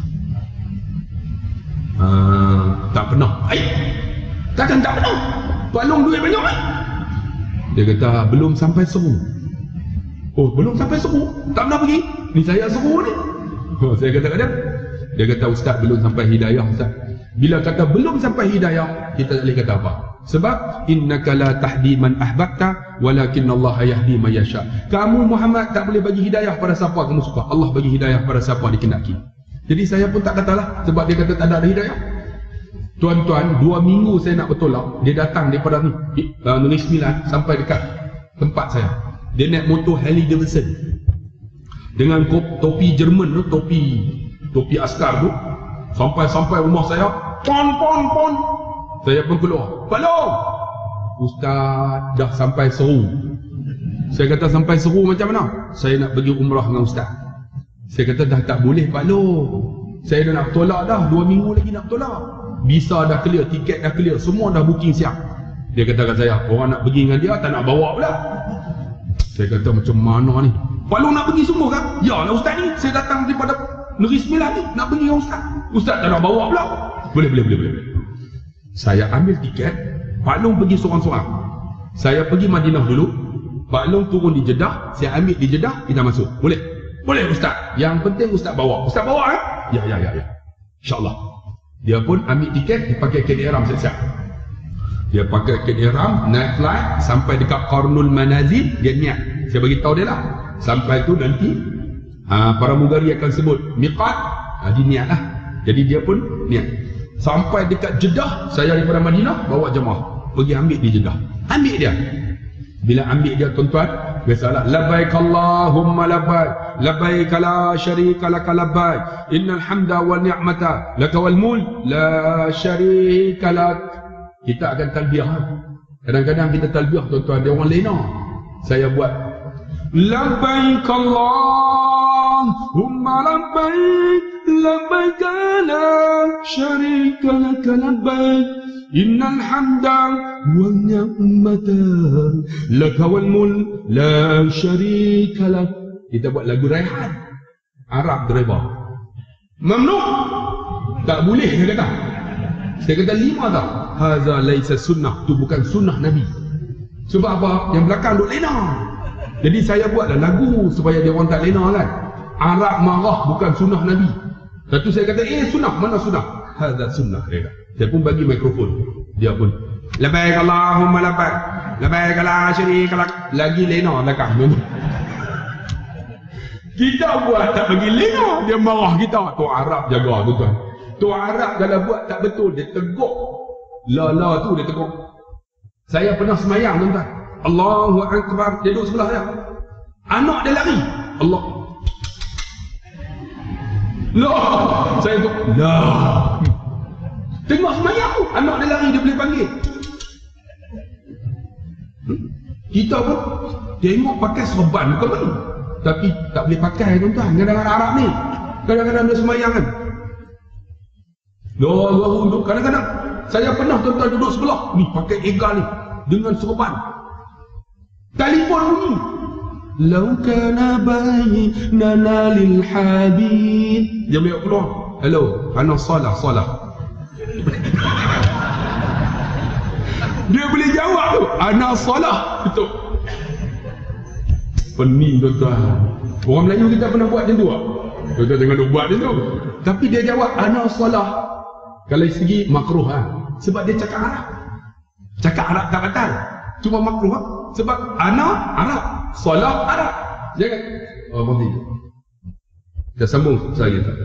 Uh, tak pernah. Ay, takkan tak pernah. Pak Long duit banyak kan? Dia kata belum sampai seru. Oh, belum sampai suruh, tak pernah pergi. Ni saya suruh ni. Oh, saya kata kat dia, dia kata, Ustaz belum sampai hidayah Ustaz. Bila kata belum sampai hidayah, kita tak boleh kata apa. Sebab innaka la tahdi man ahbabta walakin Allah yahdi man yasha. Kamu Muhammad tak boleh bagi hidayah pada siapa kamu suka. Allah bagi hidayah pada siapa dikehendaki. Jadi saya pun tak katalah, sebab dia kata tak ada hidayah. Tuan-tuan, dua minggu saya nak bertolak, dia datang daripada ni, uh, Negeri Sembilan sampai dekat tempat saya. Dia naik motor Harley Davidson dengan topi Jerman tu, topi topi askar tu, sampai-sampai rumah saya, pon pon pon. Saya pun keluar, "Tolong Ustaz, dah sampai Seru." Saya kata, "Sampai Seru macam mana?" "Saya nak pergi umrah dengan Ustaz." Saya kata, "Dah tak boleh Pak Long, saya dah nak tolak dah, dua minggu lagi nak tolak. Visa dah clear, tiket dah clear, semua dah booking siap." Dia kata kat saya, "Orang nak pergi dengan dia, tak nak bawa pula." Saya kata, "Macam mana ni? Pak Long nak pergi semua kan?" "Ya lah Ustaz ni, saya datang daripada Negeri Sembilan ni, nak pergi dengan Ustaz. Ustaz tak nak bawa pula." Boleh, boleh, boleh, boleh. Saya ambil tiket, Pak Long pergi seorang-seorang. Saya pergi Madinah dulu, Pak Long turun di Jeddah, saya ambil di Jeddah, kita masuk. Boleh? Boleh Ustaz. Yang penting Ustaz bawa. Ustaz bawa kan? Ya, ya, ya, ya. InsyaAllah. Dia pun ambil tiket, dia pakai kain ihram siap-siap. Dia pakai kain ihram, naik flight, sampai dekat Qarnul Manazil, dia niat. Saya bagi tahu dia lah. Sampai tu nanti, ha, para mugari akan sebut miqat, ha, dia niat lah. Jadi dia pun niat. Sampai dekat Jeddah, saya daripada Madinah, bawa jemaah. Pergi ambil di Jeddah. Ambil dia. Bila ambil dia tuan-tuan, biasalah, labbaik Allahumma labbaik, labbaik la syarika laka labbaik, innal hamda wal ni'mata laka wal mulk la syarika lak. Kita akan talbiah. Kadang-kadang kita talbiah tuan-tuan, dia orang lena. Saya buat labbaik Allahumma labbaik, labbaik la syarika laka labbaik, innal hamda wal ni'mata laka wal mulk la syarika lak. Kita buat lagu Raihan Arab driver. Mamnu, tak boleh dia kata. Saya kata lima tak. Haza laisa sunnah, tu bukan sunnah Nabi. Sebab apa? Yang belakang duk lena. Jadi saya buatlah lagu supaya dia orang tak lena kan. Arab marah bukan sunnah Nabi. Lepas tu saya kata, eh sunnah, mana sunnah? Haza sunnah dia kata. Saya pun bagi mikrofon. Dia pun labbaik Allahumma labbaik, labbaik la syarika lak. Lagi lena belakang. Kita buat tak bagi lena, dia marah kita. Tu Arab jaga tu tuan. Tu Arab kalau buat tak betul, dia teguk. La-la tu dia teguk. Saya pernah semayang tuan-tuan. Allahu Akbar, dia duduk sebelah saya. Anak dia lari. Allah. La. Saya tu. La. Tengok semayang tu, anak dia lari, dia boleh panggil. Hmm? Kita pun tengok pakai serban bukan mana, tapi tak boleh pakai tuan-tuan. Kadang-kadang Arab ni, kadang-kadang dia semayang kan. Allahu, kadang-kadang saya pernah tuan-tuan duduk sebelah ni, pakai egal ni dengan serban. Telefon bunyi. Lau kana bainana lil habib. Dia boleh keluar. Hello, ana salah, salah. Dia boleh jawab tu, ana salah. Betul. Pening tuan-tuan. Orang Melayu kita pernah buat macam tu tak? Tuan-tuan jangan duk buat macam tu. Tapi dia jawab ana salah. Kalau segi makruh ha? Sebab dia cakap Arab. Cakap Arab tak batal, cuma makruh ha? Sebab ana Arab, salah Arab. Jangan. Oh, berhenti. Kita sambung saya tak.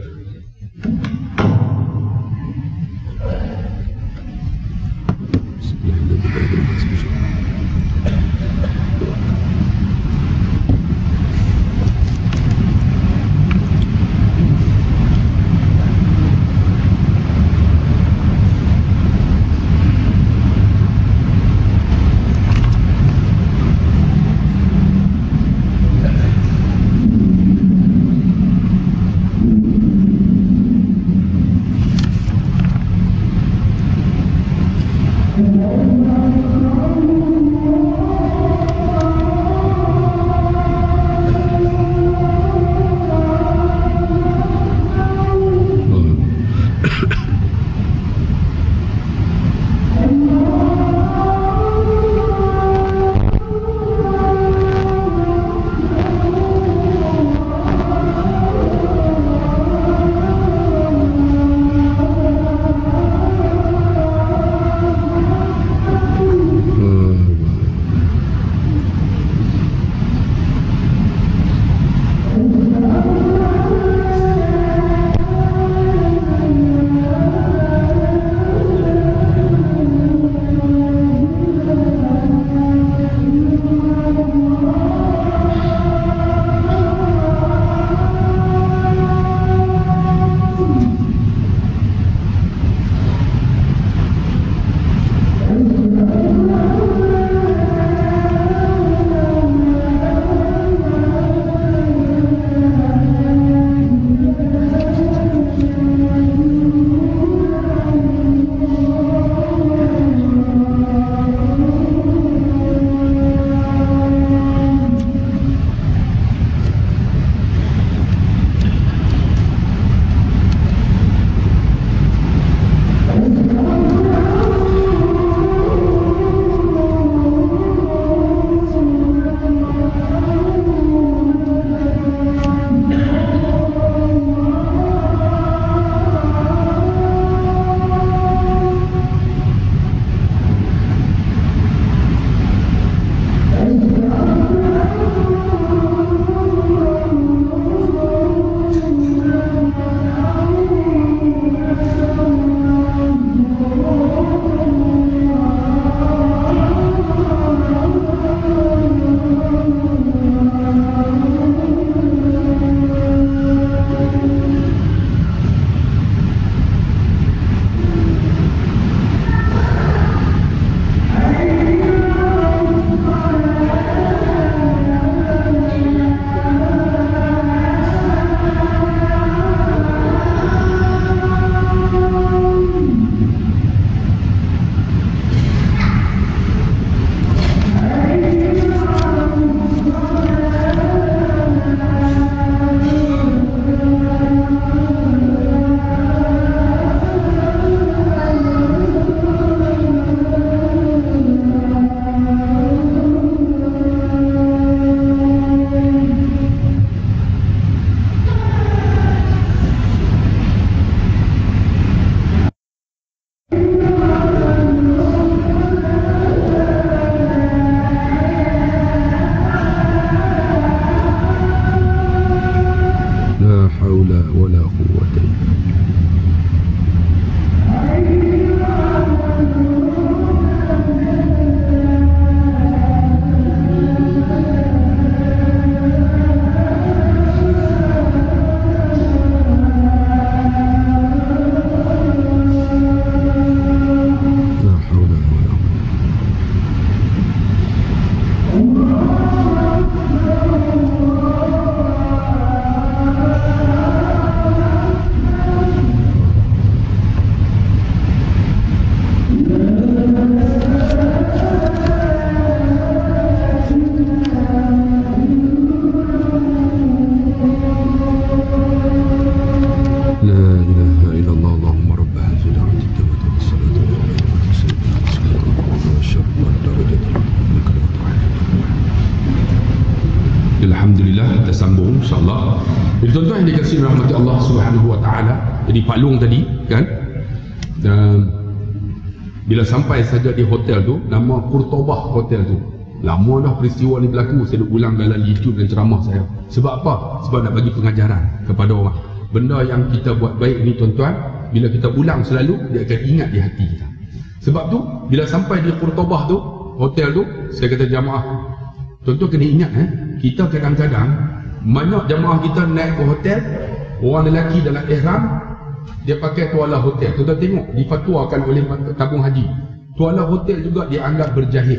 kita sambung insya-Allah. Jadi tuan-tuan yang dikasihi rahmati Allah Subhanahu wa taala, jadi Pak Long tadi kan, dan bila sampai saja di hotel tu, nama Qurtobah hotel tu. Lama dah peristiwa ni berlaku, saya dah ulang dalam YouTube dan ceramah saya. Sebab apa? Sebab nak bagi pengajaran kepada orang. Benda yang kita buat baik ni tuan-tuan, bila kita ulang selalu, dia akan ingat di hati kita. Sebab tu, bila sampai di Qurtobah tu, hotel tu, saya kata jamaah, tuan-tuan kena ingat eh, kita kadang-kadang banyak jamaah kita naik ke hotel, orang lelaki dalam ihram, dia pakai tuala hotel. Tuan-tuan tengok, difatwakan oleh tabung haji, tuala hotel juga dianggap berjahit.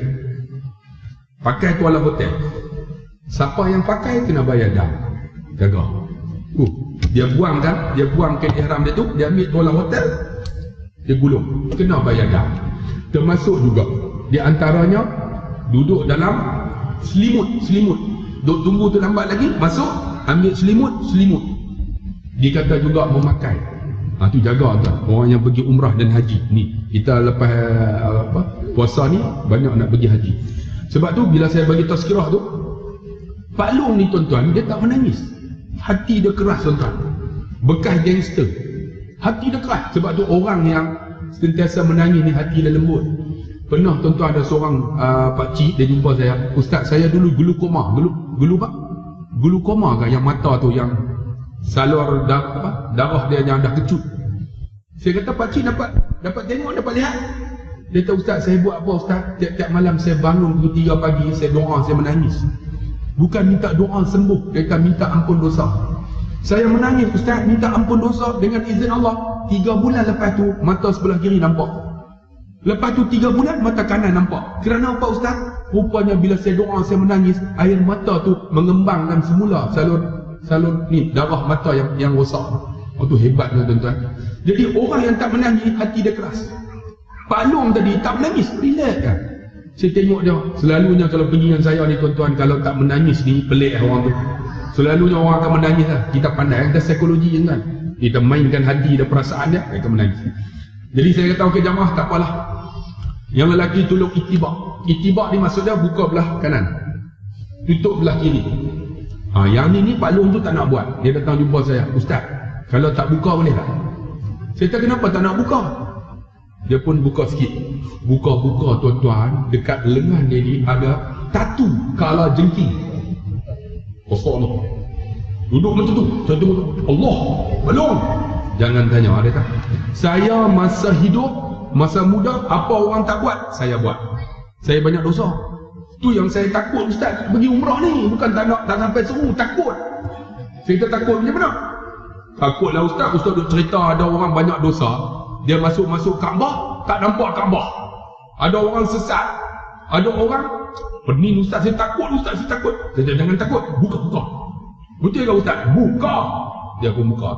Pakai tuala hotel, siapa yang pakai kena bayar dah. Jaga. Uh, dia buang kan, dia buang kain ihram dia tu, dia ambil tuala hotel, dia gulung, kena bayar dah. Termasuk juga di antaranya duduk dalam selimut, selimut. Duk tunggu tu lambat lagi, masuk, ambil selimut, selimut. Dikata juga memakai. Ha, tu jaga tuan. Orang yang pergi umrah dan haji. Ni, kita lepas uh, apa, puasa ni banyak nak pergi haji. Sebab tu bila saya bagi tazkirah tu, Pak Long ni tuan-tuan, dia tak menangis. Hati dia keras tuan-tuan. Bekas gangster. Hati dia keras. Sebab tu orang yang sentiasa menangis ni hati dia lembut. Pernah tuan-tuan ada seorang uh, pakcik dia jumpa saya, Ustaz saya dulu glukoma. Glu, glu apa? Glukoma kan, yang mata tu yang salur darah, apa? Darah dia yang dah kecut. Saya kata pakcik dapat dapat tengok, dapat lihat. Dia kata Ustaz saya buat apa Ustaz? Tiap-tiap malam saya bangun pukul tiga pagi, saya doa, saya menangis. Bukan minta doa sembuh, dia kata minta ampun dosa. Saya menangis Ustaz, minta ampun dosa dengan izin Allah. Tiga bulan lepas tu mata sebelah kiri nampak. Lepas tu tiga bulan mata kanan nampak. Kerana apa Ustaz? Rupanya bila saya doa, saya menangis, air mata tu mengembang dan semula salur salur ni darah mata yang yang rosak. Oh tu hebatnya tuan-tuan. Jadi orang yang tak menangis hati dia keras. Pak Long tadi tak menangis, relax kan. Saya tengok dia, selalunya kalau pergi dengan saya ni tuan-tuan, kalau tak menangis ni pelik orang tu. Selalunya orang akan menangis lah. Kita pandai, kita psikologi je kan. Kita mainkan hati dan perasaan dia, dia akan menangis. Jadi saya kata okey jamaah, tak apalah. Yang lelaki tolong itibak. Itibak ni maksudnya buka belah kanan, tutup belah kiri. Ha, yang ni ni Pak Long tu tak nak buat. Dia datang jumpa saya, Ustaz, kalau tak buka boleh tak? Saya kata kenapa tak nak buka? Dia pun buka sikit. Buka-buka tuan-tuan, dekat lengan dia ni ada tatu kala jengking. Kosong ni. Duduk macam tu. Saya tengok, Allah, belum. Jangan tanya, ada tak? Saya masa hidup, masa muda, apa orang tak buat, saya buat. Saya banyak dosa. Tu yang saya takut Ustaz pergi umrah ni. Bukan tak nak, tak sampai seru, takut. Saya kata takut macam mana? Takutlah Ustaz, Ustaz duk cerita ada orang banyak dosa. Dia masuk-masuk Kaabah, tak nampak Kaabah. Ada orang sesat. Ada orang pening Ustaz, saya takut Ustaz, saya takut. Saya jangan takut, buka-buka. Betul ke Ustaz? Buka. Dia pun buka.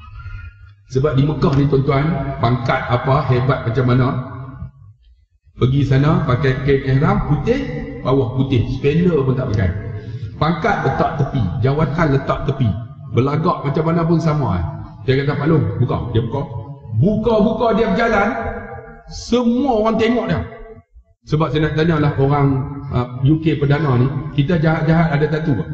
Sebab di Mekah ni tuan-tuan, pangkat apa, hebat macam mana. Pergi sana, pakai kain ihram putih, bawah putih. Spender pun tak pakai. Pangkat letak tepi, jawatan letak tepi. Belagak macam mana pun sama. Dia kata Pak Long, buka. Dia buka. Buka-buka dia berjalan, semua orang tengok dia. Sebab saya nak tanyalah orang uh, U K Perdana ni, kita jahat-jahat ada tatu tak?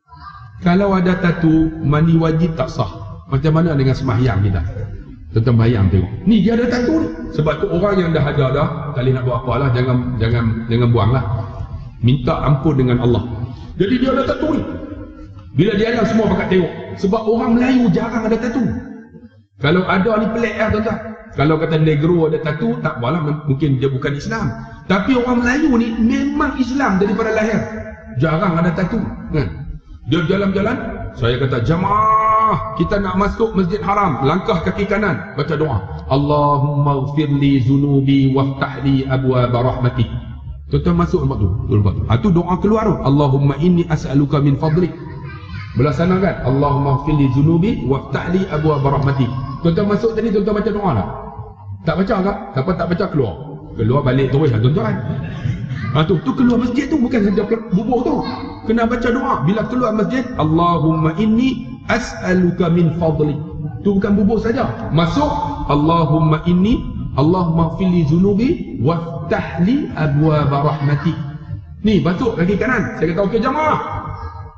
Kalau ada tatu, mandi wajib tak sah. Macam mana dengan sembahyang kita? Tentang bayang tengok. Ni dia ada tatu ni. Sebab tu orang yang dah ada dah, tak boleh nak buat apa lah, jangan, jangan, jangan buang lah. Minta ampun dengan Allah. Jadi dia ada tatu ni. Bila dia ada semua pakat tengok. Sebab orang Melayu jarang ada tatu. Kalau ada ni pelik lah tuan-tuan. Kalau kata negro ada tatu, tak apalah, mungkin dia bukan Islam. Tapi orang Melayu ni memang Islam daripada lahir. Jarang ada tatu kan? Dia jalan-jalan, saya kata jamaah, kita nak masuk Masjid Haram, langkah kaki kanan, baca doa, Allahumma ghfirli zunubi waftahli abwaaba rahmatik. Tuan-tuan masuk tempat tu, tempat tu. Ha, tu doa keluar tu, Allahumma inni as'aluka min fadlik. Belah sana kan, Allahumma ghfirli zunubi waftahli abwaaba rahmatik. Tuan-tuan masuk tadi, tuan-tuan baca doa lah. Tak baca tak? Siapa tak baca keluar. Keluar balik terus lah tuan-tuan. Ha, tu, tu keluar masjid tu, bukan saja bubur tu. Kena baca doa. Bila keluar masjid, Allahumma inni as'aluka min fadlik. Tu bukan bubur saja. Masuk, Allahumma inni, Allahumma ghfirli zunubi waftahli abwaaba rahmatik. Ni, batuk kaki kanan. Saya kata okey jamaah.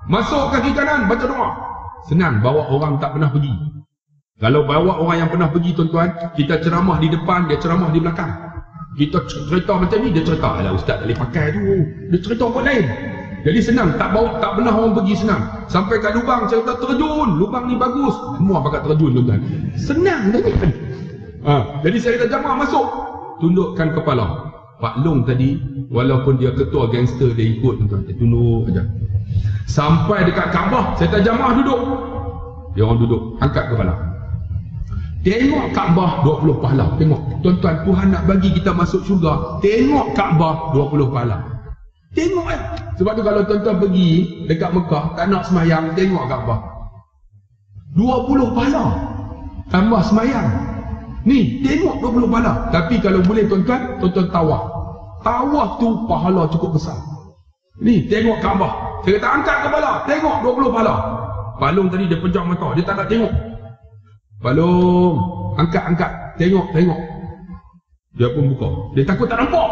Masuk kaki kanan, baca doa. Senang, bawa orang tak pernah pergi. Kalau bawa orang yang pernah pergi tuan-tuan, kita ceramah di depan, dia ceramah di belakang. Kita cerita macam ni, dia cerita, alah ustaz tak boleh pakai tu. Dia cerita apa lain. Jadi senang, tak bawa, tak pernah orang pergi senang. Sampai kat lubang, cerita terjun, lubang ni bagus. Semua pakai terjun tuan-tuan. Senang tadi. Ha, jadi saya kata jamaah masuk. Tundukkan kepala. Pak Long tadi, walaupun dia ketua gangster, dia ikut tuan-tuan. Dia tunduk aja. Sampai dekat Kaabah, saya kata jamaah duduk. Dia orang duduk, angkat kepala. Tengok Kaabah dua puluh pahala. Tengok, tuan-tuan, Tuhan nak bagi kita masuk syurga. Tengok Kaabah dua puluh pahala. Tengok eh. Sebab tu kalau tuan-tuan pergi dekat Mekah, tak nak semayang, tengok Kaabah. dua puluh pahala. Tambah semayang. Ni, tengok dua puluh pahala. Tapi kalau boleh tuan-tuan, tuan-tuan tawaf. Tawaf tu pahala cukup besar. Ni, tengok Kaabah. Saya kata angkat kepala, tengok dua puluh pahala. Pak Long tadi dia pejam mata, dia tak nak tengok. Pak Long, angkat, angkat, tengok, tengok. Dia pun buka. Dia takut tak nampak.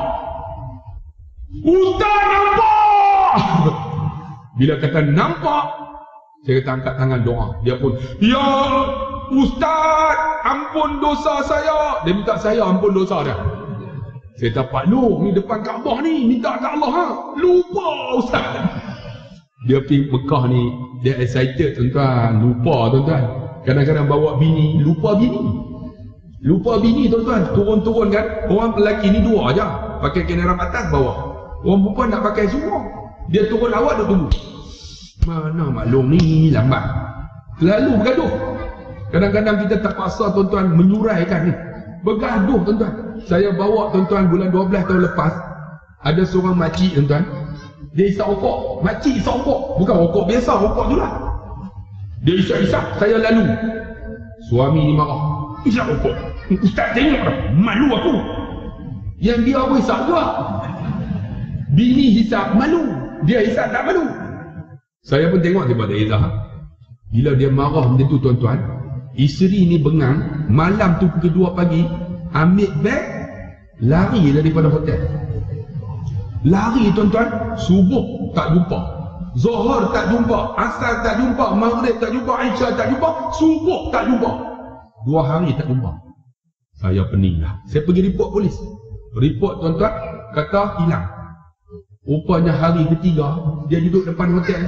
Ustaz nampak! Bila kata nampak, saya kata angkat tangan doa. Dia pun, ya Ustaz, ampun dosa saya. Dia minta saya ampun dosa dia. Saya kata, Pak Long, ni depan Kaabah ni, minta kat Allah ha. Lupa Ustaz. Dia pergi Mekah ni, dia excited tuan-tuan. Lupa tuan-tuan. Kadang-kadang bawa bini, lupa bini. Lupa bini tuan-tuan. Turun-turun kan. Orang lelaki ni dua aja. Pakai kain ram atas bawah. Orang perempuan nak pakai semua. Dia turun awak, dia tunggu. Mana maklum ni lambat. Lalu bergaduh. Kadang-kadang kita terpaksa tuan-tuan menyuraikan ni. Bergaduh tuan-tuan. Saya bawa tuan-tuan bulan dua belas tahun lepas. Ada seorang makcik tuan-tuan. Dia isap rokok. Makcik isap rokok. Bukan rokok biasa, rokok tu lah. Dia isap-isap, saya lalu. Suami ni marah. Isap rokok. Ustaz tengok dah. Malu aku. Yang dia pun isap juga. Bini hisap malu. Dia hisap tak malu. Saya pun tengok dia pada Ezah. Bila dia marah macam tu tuan-tuan, isteri ni bengang. Malam tu pukul dua pagi, ambil beg, lari daripada hotel. Lari tuan-tuan. Subuh tak jumpa, Zuhur tak jumpa, Asar tak jumpa, Maghrib tak jumpa, Isya tak jumpa, Subuh tak jumpa. Dua hari tak jumpa. Saya pening lah. Saya pergi report polis. Report tuan-tuan, kata hilang. Rupanya hari ketiga dia duduk depan hotel.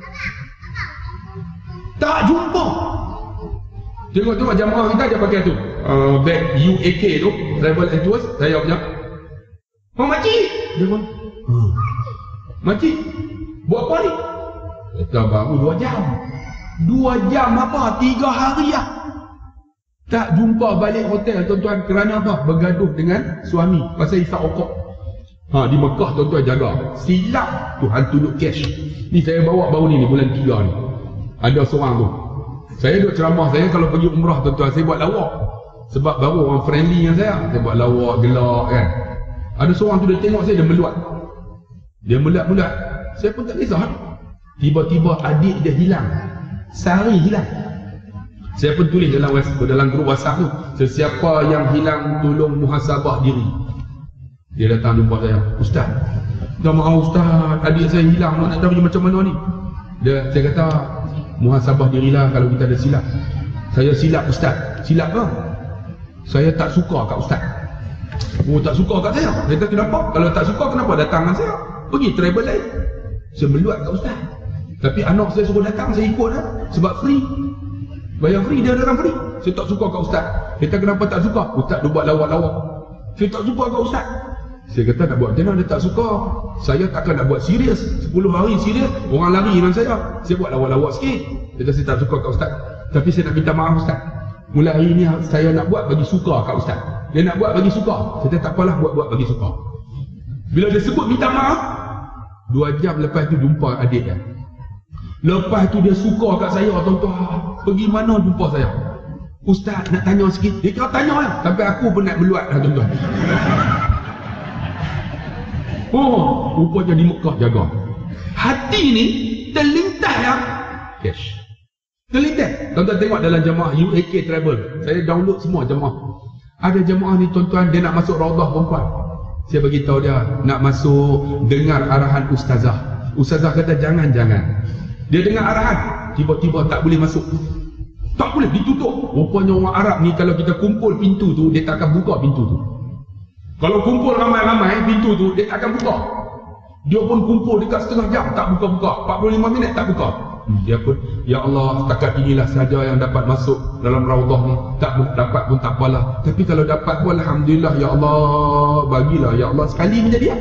Tak jumpa. Tengok-tengok jamaah kita dia pakai tu, uh, bag U A K tu, Travel and Tours. Saya punya, oh makcik. Dia pun, hmm. Makcik, buat apa ni? Kata baru dua jam. Dua jam apa? Tiga hari lah. Tak jumpa balik hotel tuan-tuan. Kerana apa? Bergaduh dengan suami pasal isap rokok. Ha, di Mekah tuan-tuan jaga. Silap Tuhan tunjuk cash. Ni saya bawa baru ni, ni bulan tiga ni. Ada seorang tu. Saya duduk ceramah, saya kalau pergi umrah tuan-tuan, saya buat lawak. Sebab baru orang friendly dengan saya. Saya buat lawak, gelak kan. Ada seorang tu dia tengok saya, dia meluat. Dia meluat-meluat. Saya pun tak kisah. Tiba-tiba adik dia hilang. Sehari hilang. Saya pun tulis dalam dalam grup WhatsApp tu, sesiapa yang hilang tolong muhasabah diri. Dia datang jumpa saya, Ustaz, dah maaf Ustaz, adik saya hilang, nak tahu macam mana ni. Dia, saya kata, muhasabah dirilah kalau kita ada silap. Saya silap Ustaz. Silap apa? Saya tak suka kat Ustaz. Oh, tak suka kat saya? Saya kata kenapa? Kalau tak suka kenapa datang dengan saya? Pergi travel lain. Saya meluat kat Ustaz. Tapi anak saya suruh datang, saya ikut lah. Sebab free. Bayar free, dia datang free. Saya tak suka kat Ustaz. Saya kata kenapa tak suka? Ustaz dia buat lawak-lawak. Saya tak suka kat Ustaz. Saya kata nak buat macam mana, dia tak suka. Saya takkan nak buat serius. sepuluh hari serius, orang lari dengan saya. Saya buat lawak-lawak sikit. Dia kata saya tak suka kat Ustaz. Tapi saya nak minta maaf Ustaz. Mulai hari ni saya nak buat bagi suka kat Ustaz. Dia nak buat bagi suka. Saya kata tak apalah, buat-buat bagi suka. Bila dia sebut minta maaf, dua jam lepas tu jumpa adik dia. Lepas tu dia suka kat saya tuan-tuan. Pergi mana jumpa saya? Ustaz nak tanya sikit. Dia kata tanya lah. Sampai aku pun nak meluat lah tuan-tuan. Oh, rupanya di Mekah jaga. Hati ni terlintas ya. Cash. Terlintas. Tuan-tuan tengok dalam jemaah U A K Travel. Saya download semua jemaah. Ada jemaah ni tuan-tuan, dia nak masuk raudah perempuan. Saya bagi tahu dia nak masuk dengar arahan ustazah. Ustazah kata jangan-jangan. Dia dengar arahan, tiba-tiba tak boleh masuk. Tak boleh, ditutup. Rupanya orang Arab ni kalau kita kumpul pintu tu, dia tak akan buka pintu tu. Kalau kumpul ramai-ramai pintu tu, dia tak akan buka. Dia pun kumpul dekat setengah jam, tak buka-buka. empat puluh lima minit tak buka. Dia pun, ya Allah, setakat inilah saja yang dapat masuk dalam raudhah ni. Tak dapat pun tak apalah. Tapi kalau dapat pun alhamdulillah, ya Allah, bagilah ya Allah sekali menjadi.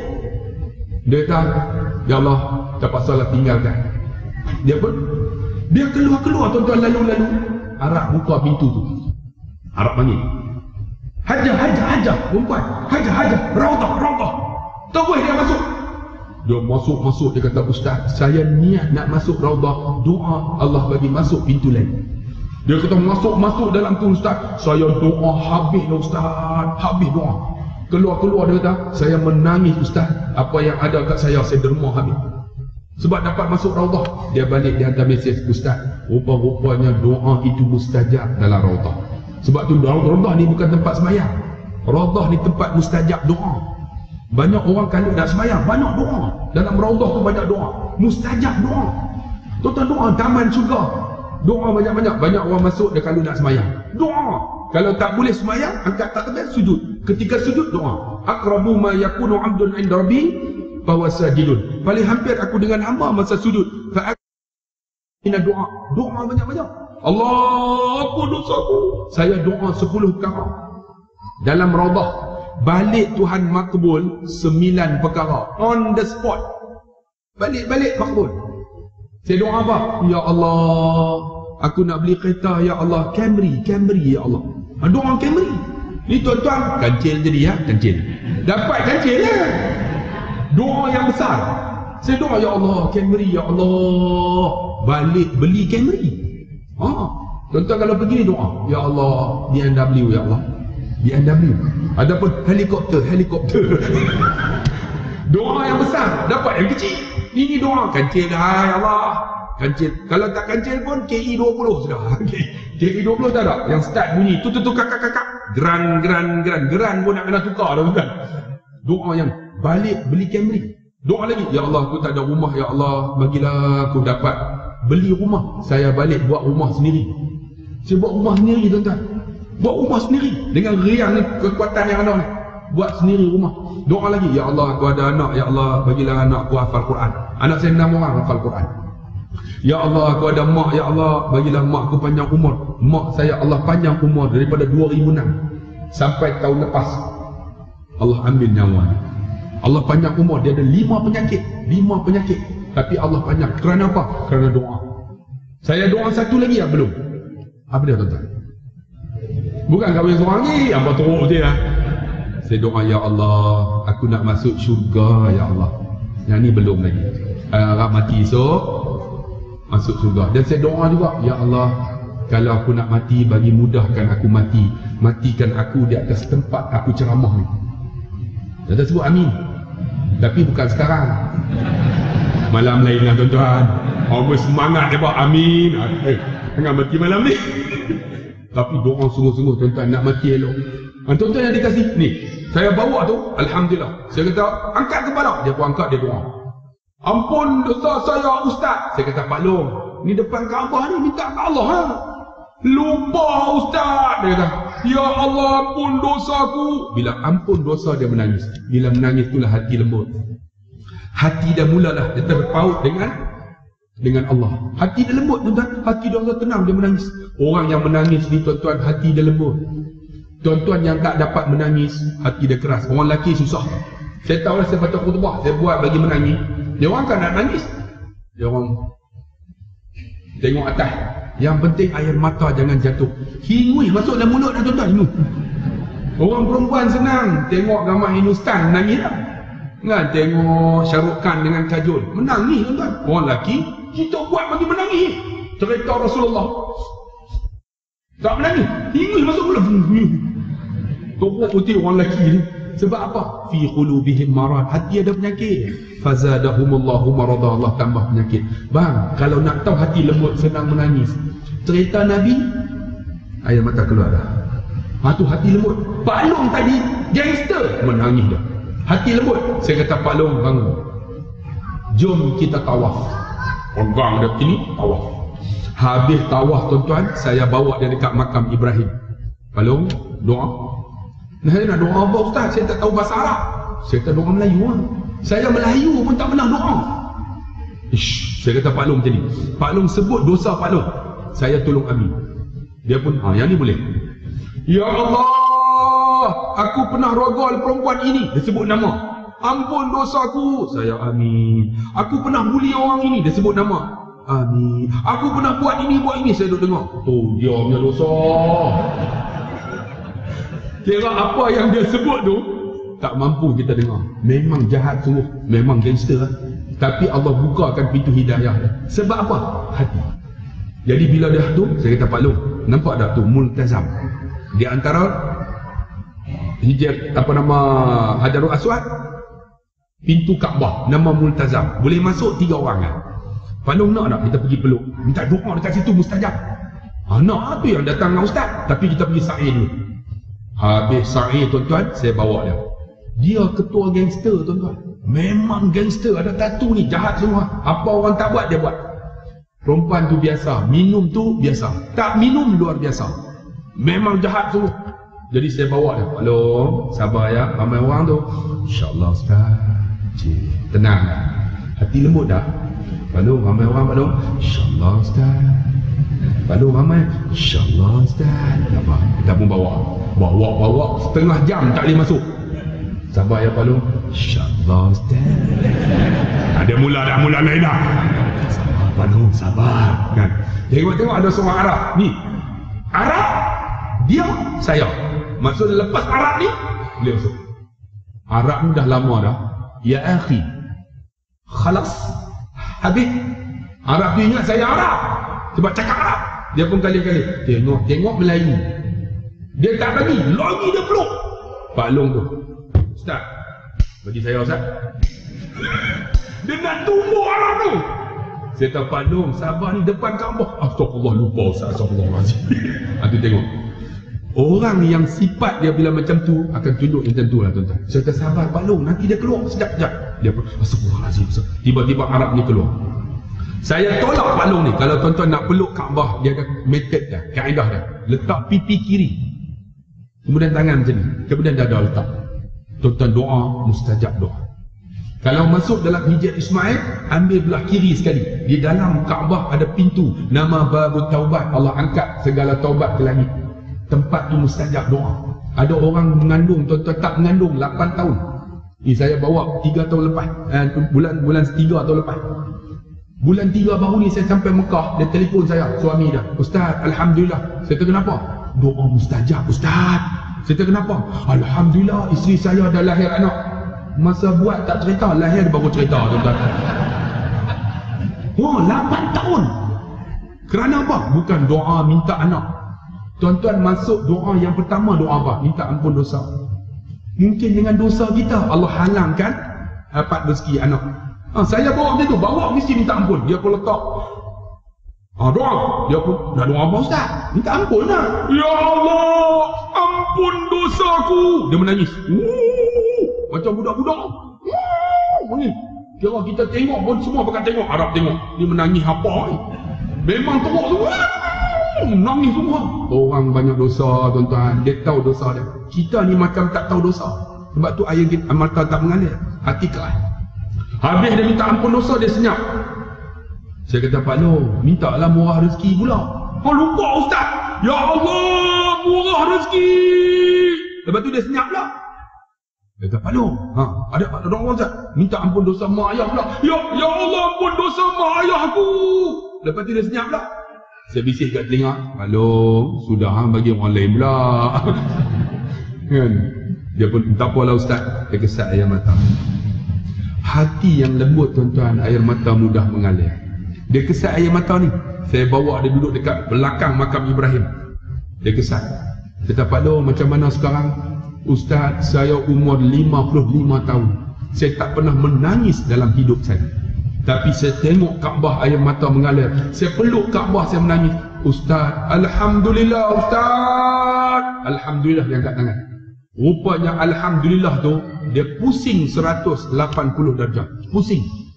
Dia kata, ya Allah, tak pasalah tinggalkan. Dia pun, dia keluar-keluar tuan-tuan, lalu-lalu Arab buka pintu tu. Arab panggil, Hajar, hajar, hajar, perempuan, hajar, hajar, raudhah, raudhah. Terus dia masuk. Dia masuk-masuk, dia kata, Ustaz, saya niat nak masuk raudhah, doa Allah bagi masuk pintu lain. Dia kata, masuk-masuk dalam tu Ustaz, saya doa habis lah Ustaz, habis doa. Keluar-keluar dia kata, saya menangis Ustaz, apa yang ada kat saya, saya derma habis. Sebab dapat masuk raudhah. Dia balik, dia hantar mesej, Ustaz, rupa-rupanya doa itu mustajab dalam raudhah. Sebab tu raudhah ni bukan tempat sembahyang. Raudhah ni tempat mustajab doa. Banyak orang kalau nak sembahyang, banyak doa. Dalam raudhah tu banyak doa, mustajab doa. Tuan-tuan, doa taman syurga. Doa banyak-banyak. Banyak orang masuk dia kalau nak sembahyang, doa. Kalau tak boleh sembahyang, angkat takbir, sujud. Ketika sujud, doa. Aqrabu ma yakunu 'abdun 'inda rabbi fa huwa sajidun. Paling hampir aku dengan hamba masa sujud. Fa ina doa. Doa banyak-banyak. Allah, apa dosaku? Saya doa sepuluh perkara. Dalam raudhah, balik Tuhan makbul sembilan perkara. On the spot. Balik-balik makbul. Saya doa apa? Ya Allah, aku nak beli kereta, ya Allah. Camry, Camry, ya Allah. Doa Camry. Ni tuan-tuan, kancil jadi ya, kancil. Dapat kancil ya. Doa yang besar. Saya doa, ya Allah, Camry, ya Allah. Balik beli Camry. Ha, tuan-tuan kalau begini doa, ya Allah, B M W, ya Allah, B M W. Adapun helikopter, helikopter. Doa yang besar, dapat yang kecil. Ini doa kancil dah, ya Allah. Kancil. Kalau tak kancil pun K I dua puluh sudah. K I dua puluh tak ada. Yang start bunyi tu tu tu kakak kakak. Geran geran geran geran pun nak kena tukar dah bukan. Doa yang balik beli Camry. Doa lagi, ya Allah, aku tak ada rumah, ya Allah, bagilah aku dapat beli rumah. Saya balik buat rumah sendiri. Saya buat rumah sendiri tuan-tuan. Buat rumah sendiri dengan riang ni, kekuatan yang ada ni. Buat sendiri rumah. Doa lagi, ya Allah, aku ada anak, ya Allah, bagilah anak aku hafal Quran. Anak saya enam orang hafal Quran. Ya Allah, aku ada mak, ya Allah, bagilah mak aku panjang umur. Mak saya Allah panjang umur daripada dua ribu enam sampai tahun lepas. Allah ambil nyawa. Allah panjang umur, dia ada lima penyakit, lima penyakit. Tapi Allah panjang. Kerana apa? Kerana doa. Saya doa satu lagi ya belum. Apa dia tuan-tuan? Bukan kahwin seorang lagi, apa teruk dia lah. Saya doa, ya Allah, aku nak masuk syurga, ya Allah. Yang ni belum lagi. Harap mati esok masuk syurga. Dan saya doa juga, ya Allah, kalau aku nak mati, bagi mudahkan aku mati. Matikan aku di atas tempat aku ceramah ni. Saya sebut amin. Tapi bukan sekarang. Malam lain lah tuan-tuan. Orang semangat dia buat amin. Eh, tengah mati malam ni. Tapi doa sungguh-sungguh tuan-tuan, nak mati elok. Tuan-tuan yang dikasih ni, saya bawa tu, alhamdulillah. Saya kata, angkat kepala. Dia pun angkat, dia doa. Ampun dosa saya Ustaz. Saya kata, Pak Long, ni depan Kaabah ni minta ke Allah ha? Lupa Ustaz. Dia kata, ya Allah, ampun dosaku. Bila ampun dosa, dia menangis. Bila menangis itulah hati lembut. Hati dah mulalah dia terpaut dengan dengan Allah. Hati dia lembut tuan-tuan. Hati dia Allah tenang, dia menangis. Orang yang menangis ni tuan-tuan, hati dia lembut. Tuan-tuan yang tak dapat menangis, hati dia keras. Orang lelaki susah. Saya tahu lah, saya baca khutbah, saya buat bagi menangis. Dia orang kan nak nangis, dia orang tengok atas. Yang penting air mata jangan jatuh. Hingui masuk dalam mulut dah tuan-tuan. Orang perempuan senang tengok gambar Hindustan menangis lah. Kan tengok Shahrukh Khan dengan Kajol menangis tuan-tuan. Orang lelaki kita buat bagi menangis. Cerita Rasulullah tak menangis, hingui masuk mulut. Tokok putih orang lelaki ni. Sebab apa? Fi qulubihim marad. Hati ada penyakit. Fazadahumullahu marada. Allah tambah penyakit. Bang, kalau nak tahu hati lembut senang menangis. Cerita Nabi, air mata keluar dah. Ha tu hati lembut. Pak Long tadi gangster menangis dah. Hati lembut. Saya kata Pak Long, bangun. Jom kita tawaf. pegang dia ini, tawaf. Habis tawaf tuan-tuan, saya bawa dia dekat makam Ibrahim. Lalu doa. Nah, saya nak doa apa Ustaz? Saya tak tahu bahasa Arab. Saya kata doa Melayu lah. Saya Melayu pun tak pernah doa. Ish, saya kata Pak Long macam ni. Pak Long sebut dosa Pak Long, saya tolong ambil. Dia pun, ah, yang ni boleh. Ya Allah, aku pernah rogol perempuan ini. Dia sebut nama. Ampun dosaku. Saya amin. Aku pernah buli orang ini. Dia sebut nama. Amin. Aku pernah buat ini, buat ini. Saya duduk dengar. Tu, dia punya dosa. Kira apa yang dia sebut tu tak mampu kita dengar. Memang jahat sungguh. Memang gangster lah. Tapi Allah bukakan pintu hidayah dia. Sebab apa? Hati. Jadi bila dah tu, saya kata Pak Long, nampak tak tu multazam? Di antara hijab apa nama Hajarul Aswad, pintu Kaabah, nama multazam. Boleh masuk tiga orang kan? Pak Long nak tak kita pergi peluk? Minta doa dekat situ mustajab. Ha, nak tu yang datang dengan Ustaz. Tapi kita pergi sa'i dulu. Habis sa'i tuan-tuan, saya bawa dia. Dia ketua gangster tuan-tuan. Memang gangster, ada tattoo ni, jahat semua. Apa orang tak buat, dia buat. Perempuan tu biasa, minum tu biasa. Tak minum luar biasa. Memang jahat semua. Jadi saya bawa dia. Pak Long, sabar ya, ramai orang tu. InsyaAllah Ustaz. Cik, tenang tak? Hati lembut tak? Pak Long, ramai orang Pak Long. InsyaAllah Ustaz. Pak Long ramai. InsyaAllah Ustaz. Apa? Kita pun bawa. Bawa-bawa setengah jam tak boleh masuk. Sabar ya Pak Long. InsyaAllah Ustaz. Ada mula dah, mula lain dah. Sabar Pak Long, sabar. Kan? Tengok-tengok ada seorang Arab. Ni, Arab, dia, saya. Maksudnya lepas Arab ni, boleh masuk. Arab ni dah lama dah. Ya akhi, khalas. Habis, Arab tu ingat saya Arab. Sebab cakap Arab. Dia pun kali-kali, tengok-tengok Melayu. Dia tak bagi, lagi dia peluk. Pak Long tu, Ustaz, bagi saya Ustaz. Dia nak tumbuk Arab tu. Saya kata Pak Long, sabar ni depan Kaabah. Astagfirullah, lupa Ustaz, astagfirullahaladzim. Nanti tengok. Orang yang sifat dia bila macam tu akan tunjuk macam tu lah tuan-tuan. Saya kata sabar Pak Long, nanti dia keluar sekejap-sekejap. Dia pun, astagfirullahaladzim. Tiba-tiba Arab ni keluar. Saya tolak Pak Long ni. Kalau tuan-tuan nak peluk Kaabah, dia ada method dia, kaedah dia. Letak pipi kiri, kemudian tangan macam ni, kemudian dada letak. Tuan-tuan doa, mustajab doa. Kalau masuk dalam hijab Ismail, ambil belah kiri sekali. Di dalam Kaabah ada pintu, nama Babut Taubat. Allah angkat segala taubat ke langit. Tempat tu mustajab doa. Ada orang mengandung, tuan-tuan tak mengandung lapan tahun. Ni saya bawa tiga tahun lepas, eh, bulan bulan tiga tahun lepas. Bulan tiga baru ni saya sampai Mekah. Dia telefon saya, suami dah. Ustaz, Alhamdulillah. Saya kata kenapa? Doa mustajab Ustaz. Saya kata kenapa? Alhamdulillah, isteri saya dah lahir anak. Masa buat tak cerita, lahir baru cerita tuan-tuan. Oh, lapan tahun. Kerana apa? Bukan doa minta anak. Tuan-tuan masuk doa yang pertama, doa apa? Minta ampun dosa. Mungkin dengan dosa kita Allah halangkan dapat rezeki anak. Ha, saya bawa macam tu, bawa mesti minta ampun. Dia pun letak, ha, doa. Dia pun, dah doa apa Ustaz? Minta ampun lah. Ya Allah, ampun dosaku. Dia menangis. Uh, macam budak-budak. Uh, ni. Kira kita tengok pun semua pakai tengok. Arab tengok. Dia menangis apa ni? Memang teruk semua. Menangis semua. Orang banyak dosa tuan-tuan. Dia tahu dosa dia. Kita ni macam tak tahu dosa. Sebab tu air kita, mata tak mengalir. Hati keras. Habis dia minta ampun dosa, dia senyap. Saya kata Pak Long, minta lah murah rezeki pula. Kau lupa Ustaz. Ya Allah, murah rezeki. Lepas tu dia senyap pula. Dia kata Pak Long, ha, ada Pak Long Ustaz, minta ampun dosa mak ayah pula. Ya, ya Allah, ampun dosa mak ayah aku. Lepas tu dia senyap pula. Saya bisik kat telinga, Pak Long, sudah ha, bagi orang lain pula. Kan? Dia pun, tak apalah Ustaz. Dia kesat air mata. Hati yang lembut tuan-tuan, air mata mudah mengalir. Dia kesat air mata ni. Saya bawa dia duduk dekat belakang makam Ibrahim. Dia kesat. Dia kata, Pak Long, macam mana sekarang? Ustaz, saya umur lima puluh lima tahun. Saya tak pernah menangis dalam hidup saya. Tapi saya tengok Kaabah, air mata mengalir. Saya peluk Kaabah, saya menangis. Ustaz, Alhamdulillah Ustaz. Alhamdulillah, dia angkat tangan. Rupanya Alhamdulillah tu, dia pusing seratus lapan puluh darjah. Pusing.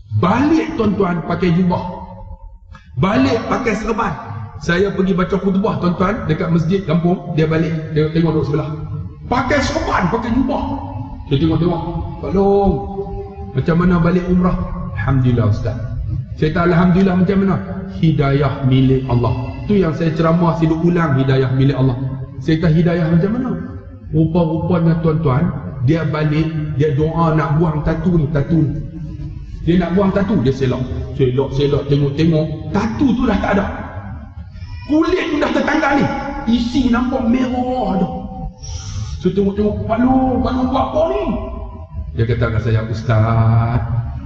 Balik tuan-tuan pakai jubah, balik pakai serban. Saya pergi baca khutbah tuan-tuan dekat masjid kampung, dia balik, dia tengok duduk sebelah, pakai serban, pakai jubah. Dia tengok-tengok, Pak Long, macam mana balik umrah? Alhamdulillah Ustaz. Saya tak Alhamdulillah macam mana? Hidayah milik Allah. Tu yang saya ceramah, saya duk ulang, hidayah milik Allah. Saya tak hidayah macam mana? Rupa-rupanya tuan-tuan, dia balik, dia doa nak buang tatu ni, tatu ni. Dia nak buang tatu, dia selok. Selok, selok, tengok-tengok, tatu tu dah tak ada. Kulit tu dah tertanggal ni. Isi nampak merah dah. So tengok-tengok, Pak Long, Pak Long buat apa ni? Dia kata kat saya, Ustaz,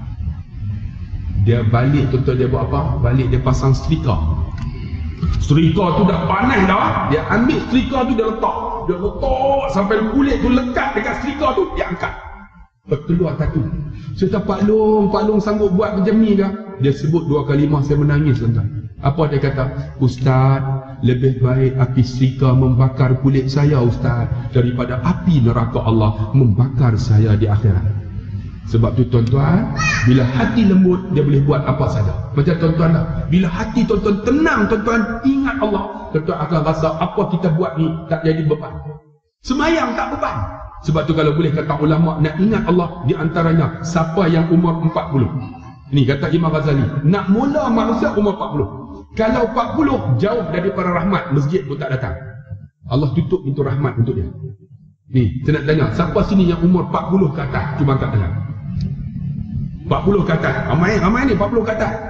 dia balik tuan-tuan, dia buat apa? Balik dia pasang setrika. Setrika tu dah panas dah. Dia ambil setrika tu, dia letak. Dia letak sampai kulit tu lekat dekat setrika tu, dia angkat. Berkeluar tatu. Saya kata, Pak Long, Pak Long sanggup buat macam ni ke? Dia sebut dua kalimah, saya menangis tuan-tuan. Apa dia kata? Ustaz, lebih baik api setrika membakar kulit saya Ustaz, daripada api neraka Allah membakar saya di akhirat. Sebab tu tuan-tuan, bila hati lembut, dia boleh buat apa saja. Macam tuan-tuan lah, bila hati tuan-tuan tenang, tuan-tuan ingat Allah, tuan-tuan akan rasa apa kita buat ni tak jadi beban. Semayang tak beban. Sebab tu kalau boleh kata ulama, nak ingat Allah, di antaranya siapa yang umur empat puluh. Ni kata Imam Ghazali, nak mula manusia umur empat puluh. Kalau empat puluh jauh daripada rahmat, masjid pun tak datang. Allah tutup pintu rahmat untuk dia. Ni, saya nak tanya, siapa sini yang umur empat puluh ke atas? Cuba angkat tangan. empat puluh ke atas. Ramai, ramai ni empat puluh ke atas.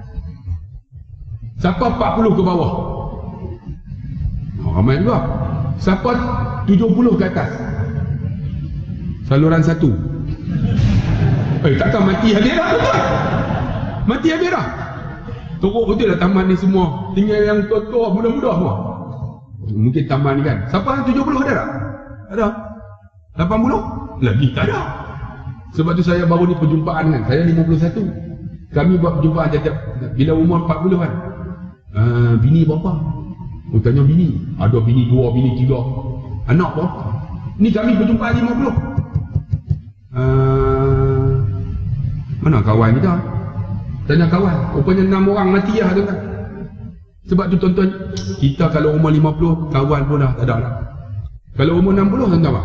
Siapa empat puluh ke bawah? Oh, ramai juga. Siapa tujuh puluh ke atas? Saluran satu. Eh, takkan mati habis dah tuan. Mati habis dah. Teruk betul lah taman ni semua. Tinggal yang tua-tua, muda-muda semua. Mungkin taman ni kan. Siapa yang tujuh puluh ada tak? Ada. lapan puluh? Lagi tak ada. Sebab tu saya baru ni perjumpaan kan. Saya lima puluh satu. Kami buat perjumpaan setiap bila umur empat puluh kan. Uh, bini berapa? Oh, tanya bini. Ada bini dua, bini tiga. Anak berapa? Ni kami perjumpaan lima puluh. Uh, mana kawan kita? Tanya kawan, rupanya enam orang mati lah tuan-tuan. Sebab tu tuan-tuan, kita kalau umur lima puluh, kawan pun dah tak ada lah. Kalau umur enam puluh, tuan-tuan apa?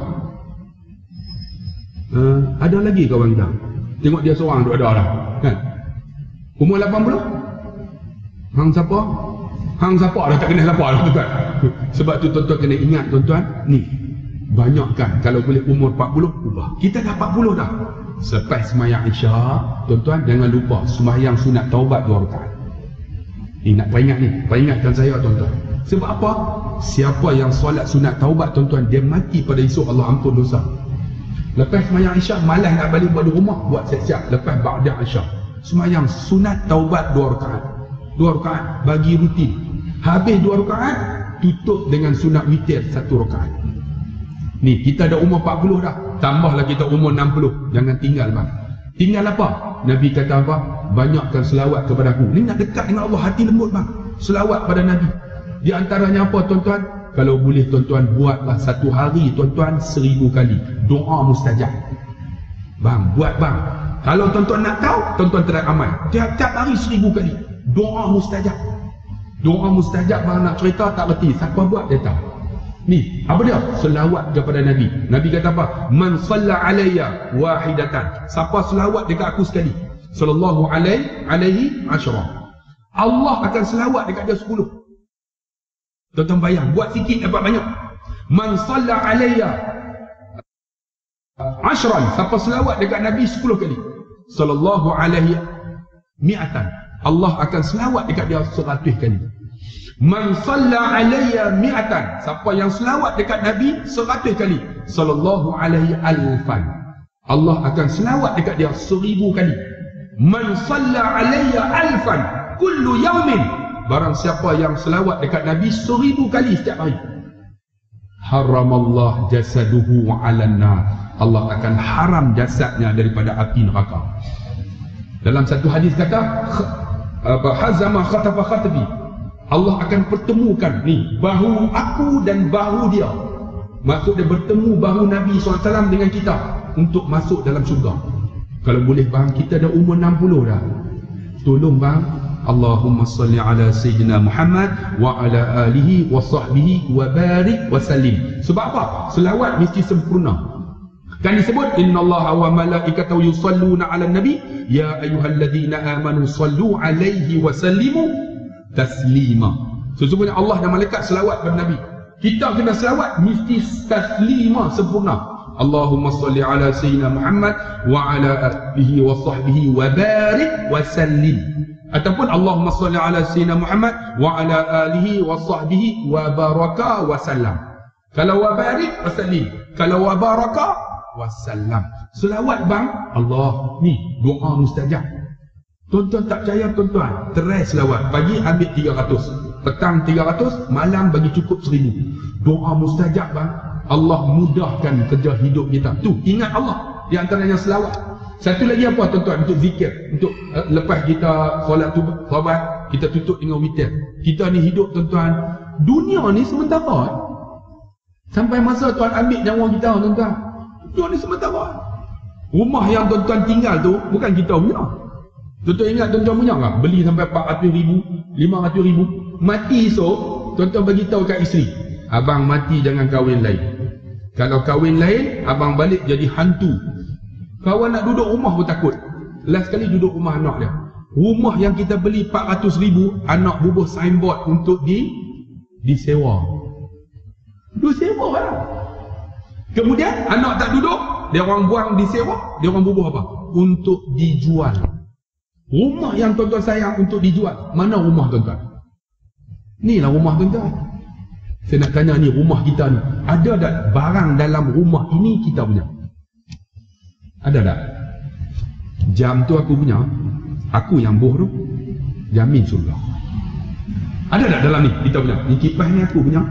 Uh, ada lagi kawan kita. Tengok dia seorang tu ada lah. Kan? Umur lapan puluh? Hang siapa? Hang siapa dah tak kena siapa lah tuan-tuan. Sebab tu tuan-tuan kena ingat tuan-tuan, ni, banyakkan kalau boleh umur empat puluh, ubah. Kita dah empat puluh dah. Selepas sembahyang Isya, tuan-tuan jangan lupa sembahyang sunat taubat dua rakaat. Ni nak peringat ni, peringatkan saya tuan-tuan. Sebab apa? Siapa yang solat sunat taubat tuan-tuan, dia mati pada esok Allah ampun dosa. Lepas sembahyang Isya, malas nak balik pada rumah, buat siap-siap. Lepas ba'da Isya, sembahyang sunat taubat dua rakaat. Dua rakaat bagi rutin. Habis dua rakaat, tutup dengan sunat witir satu rakaat. Ni kita dah umur empat puluh dah. Tambahlah kita umur enam puluh. Jangan tinggal bang. Tinggal apa? Nabi kata apa? Banyakkan selawat kepada aku. Ni nak dekat dengan Allah, hati lembut bang. Selawat pada Nabi. Di antaranya apa tuan-tuan? Kalau boleh tuan-tuan buatlah satu hari tuan-tuan seribu kali. Doa mustajab. Bang, buat bang. Kalau tuan-tuan nak tahu, tuan-tuan try amal. Tiap-tiap hari seribu kali. Doa mustajab. Doa mustajab bang nak cerita tak reti. Siapa buat dia tahu. Ni, apa dia? Selawat kepada Nabi. Nabi kata apa? Man salla alayya wahidatan. Siapa selawat dekat aku sekali? Sallallahu alaihi alaihi asyara. Allah akan selawat dekat dia sepuluh. Tuan-tuan bayang, buat sikit dapat banyak. Man salla alayya ashran. Siapa selawat dekat Nabi sepuluh kali? Sallallahu alaihi mi'atan. Allah akan selawat dekat dia seratus kali. Man salla alayya mi'atan. Siapa yang selawat dekat Nabi seratus kali, sallallahu alaihi alfan. Allah akan selawat dekat dia seribu kali. Man salla alayya alfan kullu yawmin. Barang siapa yang selawat dekat Nabi seribu kali setiap hari, haramallah jasaduhu alan nar. Allah akan haram jasadnya daripada api neraka. Dalam satu hadis kata apa, hazama khatafa khatabi. Allah akan pertemukan ni bahu aku dan bahu dia. Maksud dia bertemu bahu Nabi sallallahu alaihi wasallam dengan kita untuk masuk dalam syurga. Kalau boleh bang, kita dah umur enam puluh dah. Tolong bang, Allahumma salli ala Sayyidina Muhammad wa ala alihi wa sahbihi wa barik wa sallim. Sebab apa? Selawat mesti sempurna. Kan disebut innallaha wa malaikatahu yusalluna 'alan nabi ya ayyuhalladzina amanu sallu 'alaihi wa sallimu taslima. Sesungguhnya Allah dan malaikat selawat kepada nabi. Kita kena selawat mesti taslima sempurna. Allahumma salli ala sayyidina Muhammad wa ala alihi wa sahbihi wa barik wa sallim. Ataupun Allahumma salli ala sayyidina Muhammad wa ala alihi wa sahbihi wa baraka wa sallam. Kalau wa barik wa sallim, kalau wa baraka wassalam. Selawat bang, Allah ni doa mustajab. Tuan-tuan tak percaya tuan-tuan, terai selawat. Pagi ambil tiga ratus, petang tiga ratus, malam bagi cukup seribu. Doa mustajab bang. Allah mudahkan kerja hidup kita. Tu ingat Allah di antaranya selawat. Satu lagi apa tuan-tuan? Untuk zikir, untuk uh, lepas kita solat tu solat, kita tutup dengan witir. Kita ni hidup tuan-tuan, dunia ni sementara. Sampai masa Tuhan ambil nyawa kita tuan-tuan. Dunia ni sementara. Rumah yang tuan-tuan tinggal tu bukan kita punya. Tuan-tuan ingat tuan-tuan punya tak? Beli sampai empat ratus ribu, lima ratus ribu. Mati esok, tuan-tuan bagi tahu kat isteri, abang mati jangan kahwin lain. Kalau kahwin lain, abang balik jadi hantu. Kawan nak duduk rumah pun takut. Last kali duduk rumah anak dia. Rumah yang kita beli empat ratus ribu, anak bubuh signboard untuk di disewa. Disewa lah. Kemudian anak tak duduk, dia orang buang disewa, dia orang bubuh apa? Untuk dijual. Rumah yang tuan-tuan sayang untuk dijual. Mana rumah tuan-tuan? Ni lah rumah tuan-tuan. Saya nak tanya ni, rumah kita ni, ada tak barang dalam rumah ini kita punya? Ada tak? Jam tu aku punya, aku yang boh tu, jamin surga. Ada tak dalam ni kita punya? Ni kipas ni aku punya,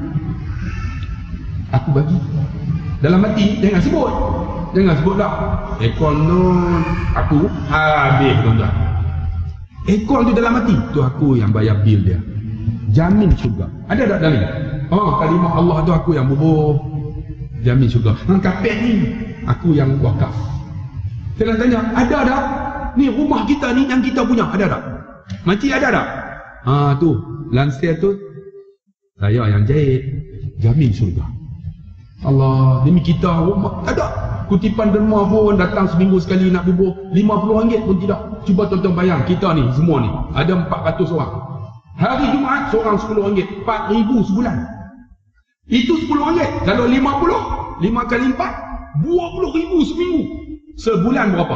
aku bagi. Dalam hati jangan sebut, jangan sebut tak. Ekor tu aku habis tuan-tuan. Ekor tu dalam hati tu aku yang bayar bil dia, jamin syurga. Ada tak dalam ni? Oh, kalimah Allah tu aku yang bubuh, jamin syurga. Hang kapek ni aku yang wakaf. Saya nak tanya, ada tak? Ni rumah kita ni yang kita punya, ada tak? Makcik ada tak? Ah tu, lansir tu saya yang jahit, jamin syurga. Allah, demi kita rumah tak ada. Kutipan derma pun datang seminggu sekali nak bubuh lima puluh ringgit pun tidak. Cuba tuan-tuan bayang, kita ni semua ni ada empat ratus orang. Hari Jumaat seorang sepuluh ringgit, empat ribu sebulan. Itu sepuluh ringgit. Kalau lima puluh, lima kali empat, dua puluh ribu seminggu. Sebulan berapa?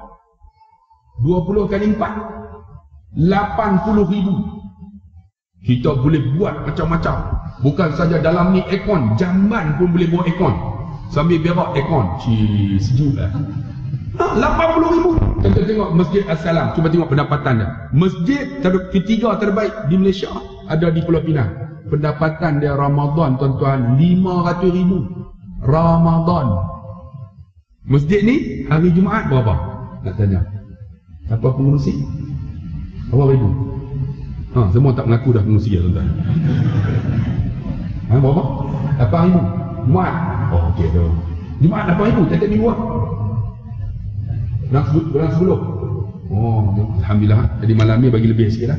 dua puluh kali empat, lapan puluh ribu. Kita boleh buat macam-macam. Bukan saja dalam ni aircon, jamban pun boleh buat aircon. Sambil berak aircon, cii sejuk lah. Ha, lapan puluh ribu. Kita tengok Masjid As-Salam, cuba tengok pendapatan dia. Masjid ter ketiga terbaik di Malaysia ada di Pulau Pinang. Pendapatan dia Ramadan tuan-tuan lima ratus ribu. Ramadan. Masjid ni hari Jumaat berapa? Nak tanya. Apa pengurusi? Berapa ribu? Ha, semua tak mengaku dah pengurusi ya tuan-tuan. Ha, berapa? lapan ribu. Jumaat. Oh, okey tu. Jumaat lapan ribu, tiap-tiap minggu lah. Bulan sepuluh. Oh, alhamdulillah. Jadi malam ni bagi lebih sikit lah.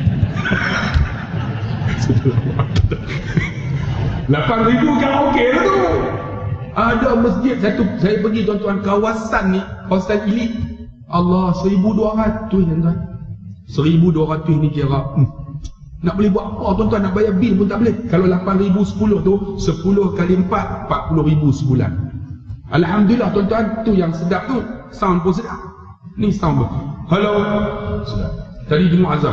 lapan ribu kan okey lah tu. Ada masjid satu, saya pergi tuan-tuan, kawasan ni, kawasan elit. Allah, seribu dua ratus tuan-tuan. seribu dua ratus ni kira hmm. Nak boleh buat apa tuan-tuan, nak bayar bil pun tak boleh. Kalau lapan ribu sepuluh tu, sepuluh kali empat, empat puluh ribu sebulan. Alhamdulillah tuan-tuan, tu yang sedap tu, sound pun sedap. Ni sound pun. Hello. Sedap. Tadi dengar azan.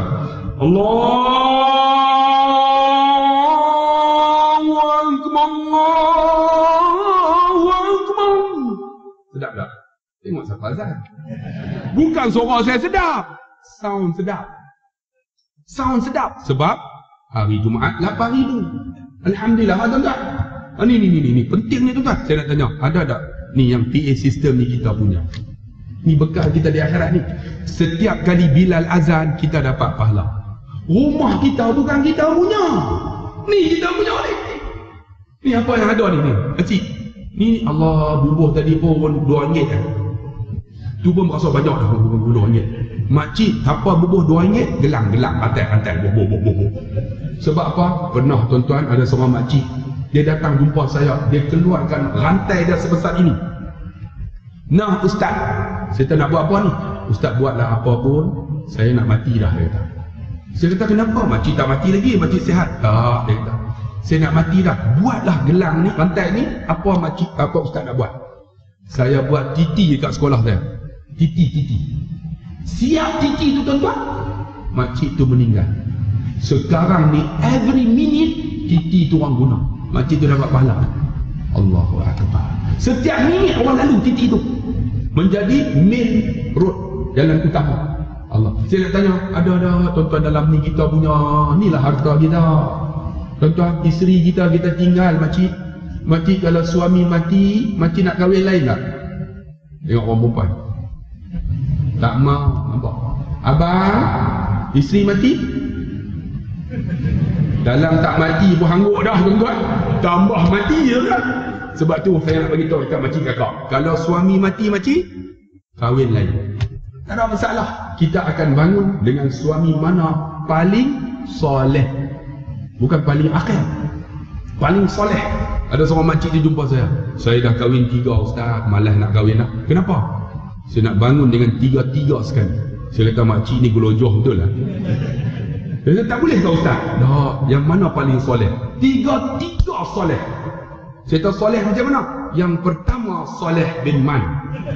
Allahu Akbar. Allahu Akbar. Sedap tak? Tengok siapa azan. Bukan suara saya sedap, sound sedap. Sound sedap. Sebab hari Jumaat lapan ribu. Alhamdulillah tuan-tuan. Ah, ni, ni, ni, ni, ni. Penting ni tuan-tuan. Saya nak tanya, ada tak? Ni yang P A system ni kita punya. Ni bekal kita di akhirat ni. Setiap kali Bilal azan, kita dapat pahala. Rumah kita bukan kita punya. Ni kita punya ni. Ni apa yang ada ni? Ni. Kecil. Ni Allah bubuh tadi pun dua ringgit kan. Tu pun berasa banyak dah dua ringgit. Makcik apa bubuh dua ringgit, gelang-gelang rantai-rantai bubuh-bubuh. Sebab apa? Pernah tuan-tuan ada seorang makcik, dia datang jumpa saya, dia keluarkan rantai dia sebesar ini. Nah ustaz, saya tak nak buat apa ni? Ustaz buatlah apa pun, saya nak mati dah, dia kata. Saya kata kenapa? Makcik tak mati lagi, makcik sihat. Tak, dia kata. Saya nak mati dah, buatlah gelang ni, rantai ni, apa makcik, apa ustaz nak buat? Saya buat titi dekat sekolah saya. Titi, titi. Siap titi tu tuan-tuan, makcik tu meninggal. Sekarang ni every minute titi tu orang guna, makcik tu dapat pahala. Allahu Akbar. Setiap minit orang lalu titi tu menjadi main road, jalan utama. Allah. Saya nak tanya, ada ada tuan-tuan dalam ni kita punya, inilah harta kita. Tuan-tuan, isteri kita kita tinggal makcik. Makcik kalau suami mati, makcik nak kahwin lain tak? Tengok orang perempuan. Tak mau, nampak? Abang, isteri mati? Dalam tak mati pun hanguk dah tuan-tuan. Tambah mati je kan? Sebab tu saya nak beritahu dekat makcik kakak. Kalau suami mati makcik, kahwin lain. Tak ada masalah. Kita akan bangun dengan suami mana paling soleh. Bukan paling akal. Paling soleh. Ada seorang makcik dia jumpa saya. Saya dah kahwin tiga ustaz, malas nak kahwin dah. Kenapa? Saya nak bangun dengan tiga-tiga sekali. Saya kata makcik ni gelojoh betul lah. Dia kata tak boleh kau ustaz. Dah, yang mana paling soleh? Tiga-tiga soleh. Saya tahu soleh macam mana? Yang pertama Soleh bin Man.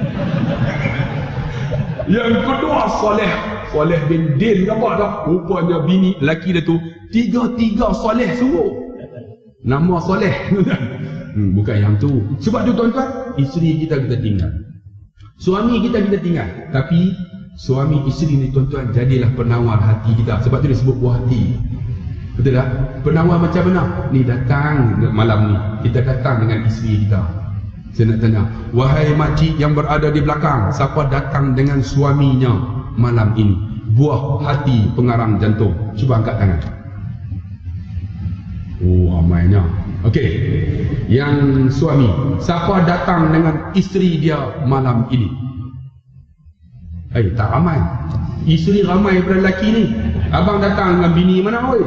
Yang kedua Soleh Soleh bin Din ke apa dah? Rupanya bini lelaki dia tu tiga-tiga soleh sungguh. Nama soleh. hmm, Bukan yang tu. Sebab tu tuan-tuan, isteri kita kita tinggal, suami kita kita tinggal. Tapi suami isteri ni tuan-tuan jadilah penawar hati kita. Sebab tu dia sebut buah hati. Betul tak? Penawar macam mana? Ni datang malam ni, kita datang dengan isteri kita. Saya nak tanya, wahai makcik yang berada di belakang, siapa datang dengan suaminya malam ini? Buah hati pengarang jantung. Cuba angkat tangan. Oh, ramainya. Okey. Yang suami, siapa datang dengan isteri dia malam ini? Eh, tak ramai. Isteri ramai daripada lelaki ni. Abang datang dengan bini mana oi?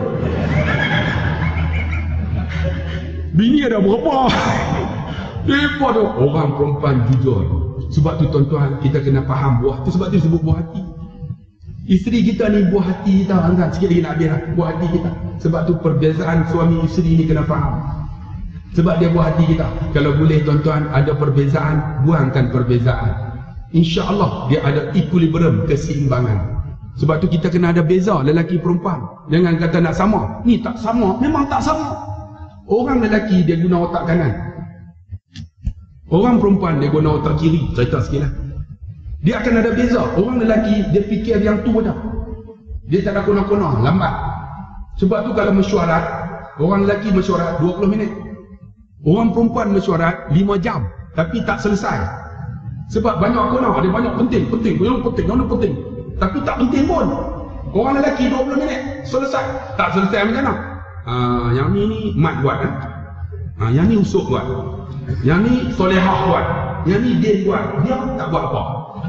Bini ada berapa? Depa tu orang perempuan jujur. Sebab tu tuan-tuan, kita kena faham buah tu. Sebab tu disebut buah hati. Isteri kita ni buah hati kita. Kan? Sikit lagi nak habis lah. Buah hati kita. Sebab tu perbezaan suami isteri ni kena faham. Sebab dia buah hati kita. Kalau boleh tuan-tuan, ada perbezaan, buangkan perbezaan. InsyaAllah dia ada equilibrium, keseimbangan. Sebab tu kita kena ada beza lelaki perempuan. Jangan kata nak sama. Ni tak sama, memang tak sama. Orang lelaki dia guna otak kanan, orang perempuan dia guna otak kiri. Cerita sikit lah. Dia akan ada beza. Orang lelaki dia fikir yang tu dah, dia tak ada kona-kona, lambat. Sebab tu kalau mesyuarat, orang lelaki mesyuarat dua puluh minit, orang perempuan mesyuarat lima jam, tapi tak selesai. Sebab banyak kona, dia banyak penting, penting, yang penting, yang penting. Tapi tak penting pun. Orang lelaki dua puluh minit selesai. Tak selesai macam mana? Uh, yang ni ni mat buat kan? Uh, yang ni usuk buat. Yang ni solehah buat. Yang ni dia buat. Dia tak buat apa.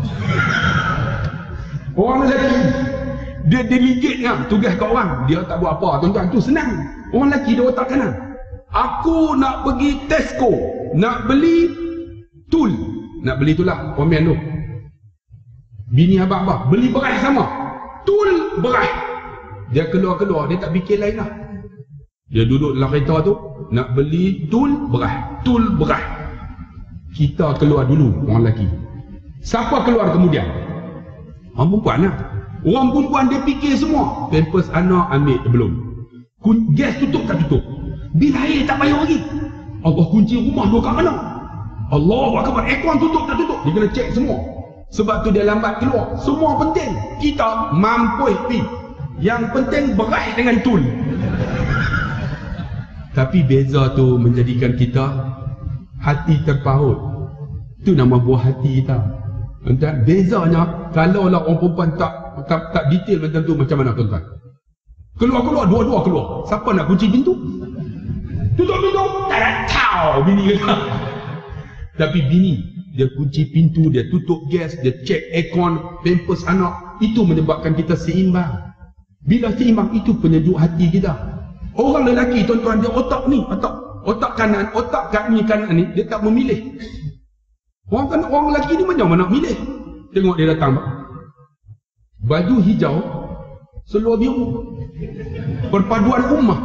Orang lelaki dia delegate kan tugas kat orang. Dia tak buat apa. Tuan-tuan, tu senang. Orang lelaki dia otak kanan. Aku nak pergi Tesco, nak beli tool. Nak beli tu lah, komen tu. Bini abang-abang beli beras sama, tool beras. Dia keluar-keluar, dia tak fikir lain lah. Dia duduk dalam kereta tu, nak beli tool beras, tool beras. Kita keluar dulu, orang lelaki. Siapa keluar kemudian? Orang perempuan lah. Orang perempuan dia fikir semua. Pampers anak ambil belum, gas tutup tak tutup, bil air tak bayar lagi, Allah kunci rumah dua kat mana, Allah akbar, aircon tutup tak tutup. Dia kena cek semua. Sebab tu dia lambat keluar. Semua penting. Kita mampu pi. Yang penting beras dengan tool. Tapi beza tu menjadikan kita hati terpaut. Itu nama buah hati kita. Entah bezanya kalau lah orang perempuan tak tak, tak detail macam tu, macam mana tuan-tuan? Keluar-keluar, dua-dua keluar. Siapa nak kunci pintu? Tutup pintu. Tak ada tahu bini kata. Tapi bini dia kunci pintu, dia tutup gas, dia cek aircon, pampers anak. Itu menyebabkan kita seimbang. Bila seimbang, itu penyejuk hati kita. Orang lelaki tuan-tuan, dia otak ni, otak otak kanan, otak kat ni kanan ni, dia tak memilih. Orang kan orang lelaki ni macam mana nak milih? Tengok dia datang, baju hijau, seluar biru, perpaduan ummah.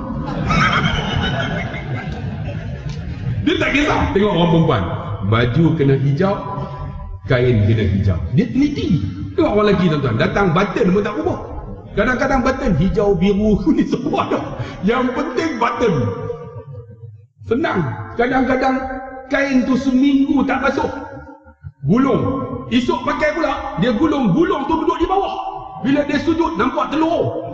Dia tak kisah. Tengok orang perempuan, baju kena hijau, kain kena hijau. Dia teliti. Tengok orang lelaki tuan-tuan, datang button pun tak ubah. Kadang-kadang button hijau, biru, kuning semua ada. Yang penting button. Senang. Kadang-kadang kain tu seminggu tak basuh, gulung. Esok pakai pula, dia gulung, gulung tu duduk di bawah. Bila dia sujud, nampak telur.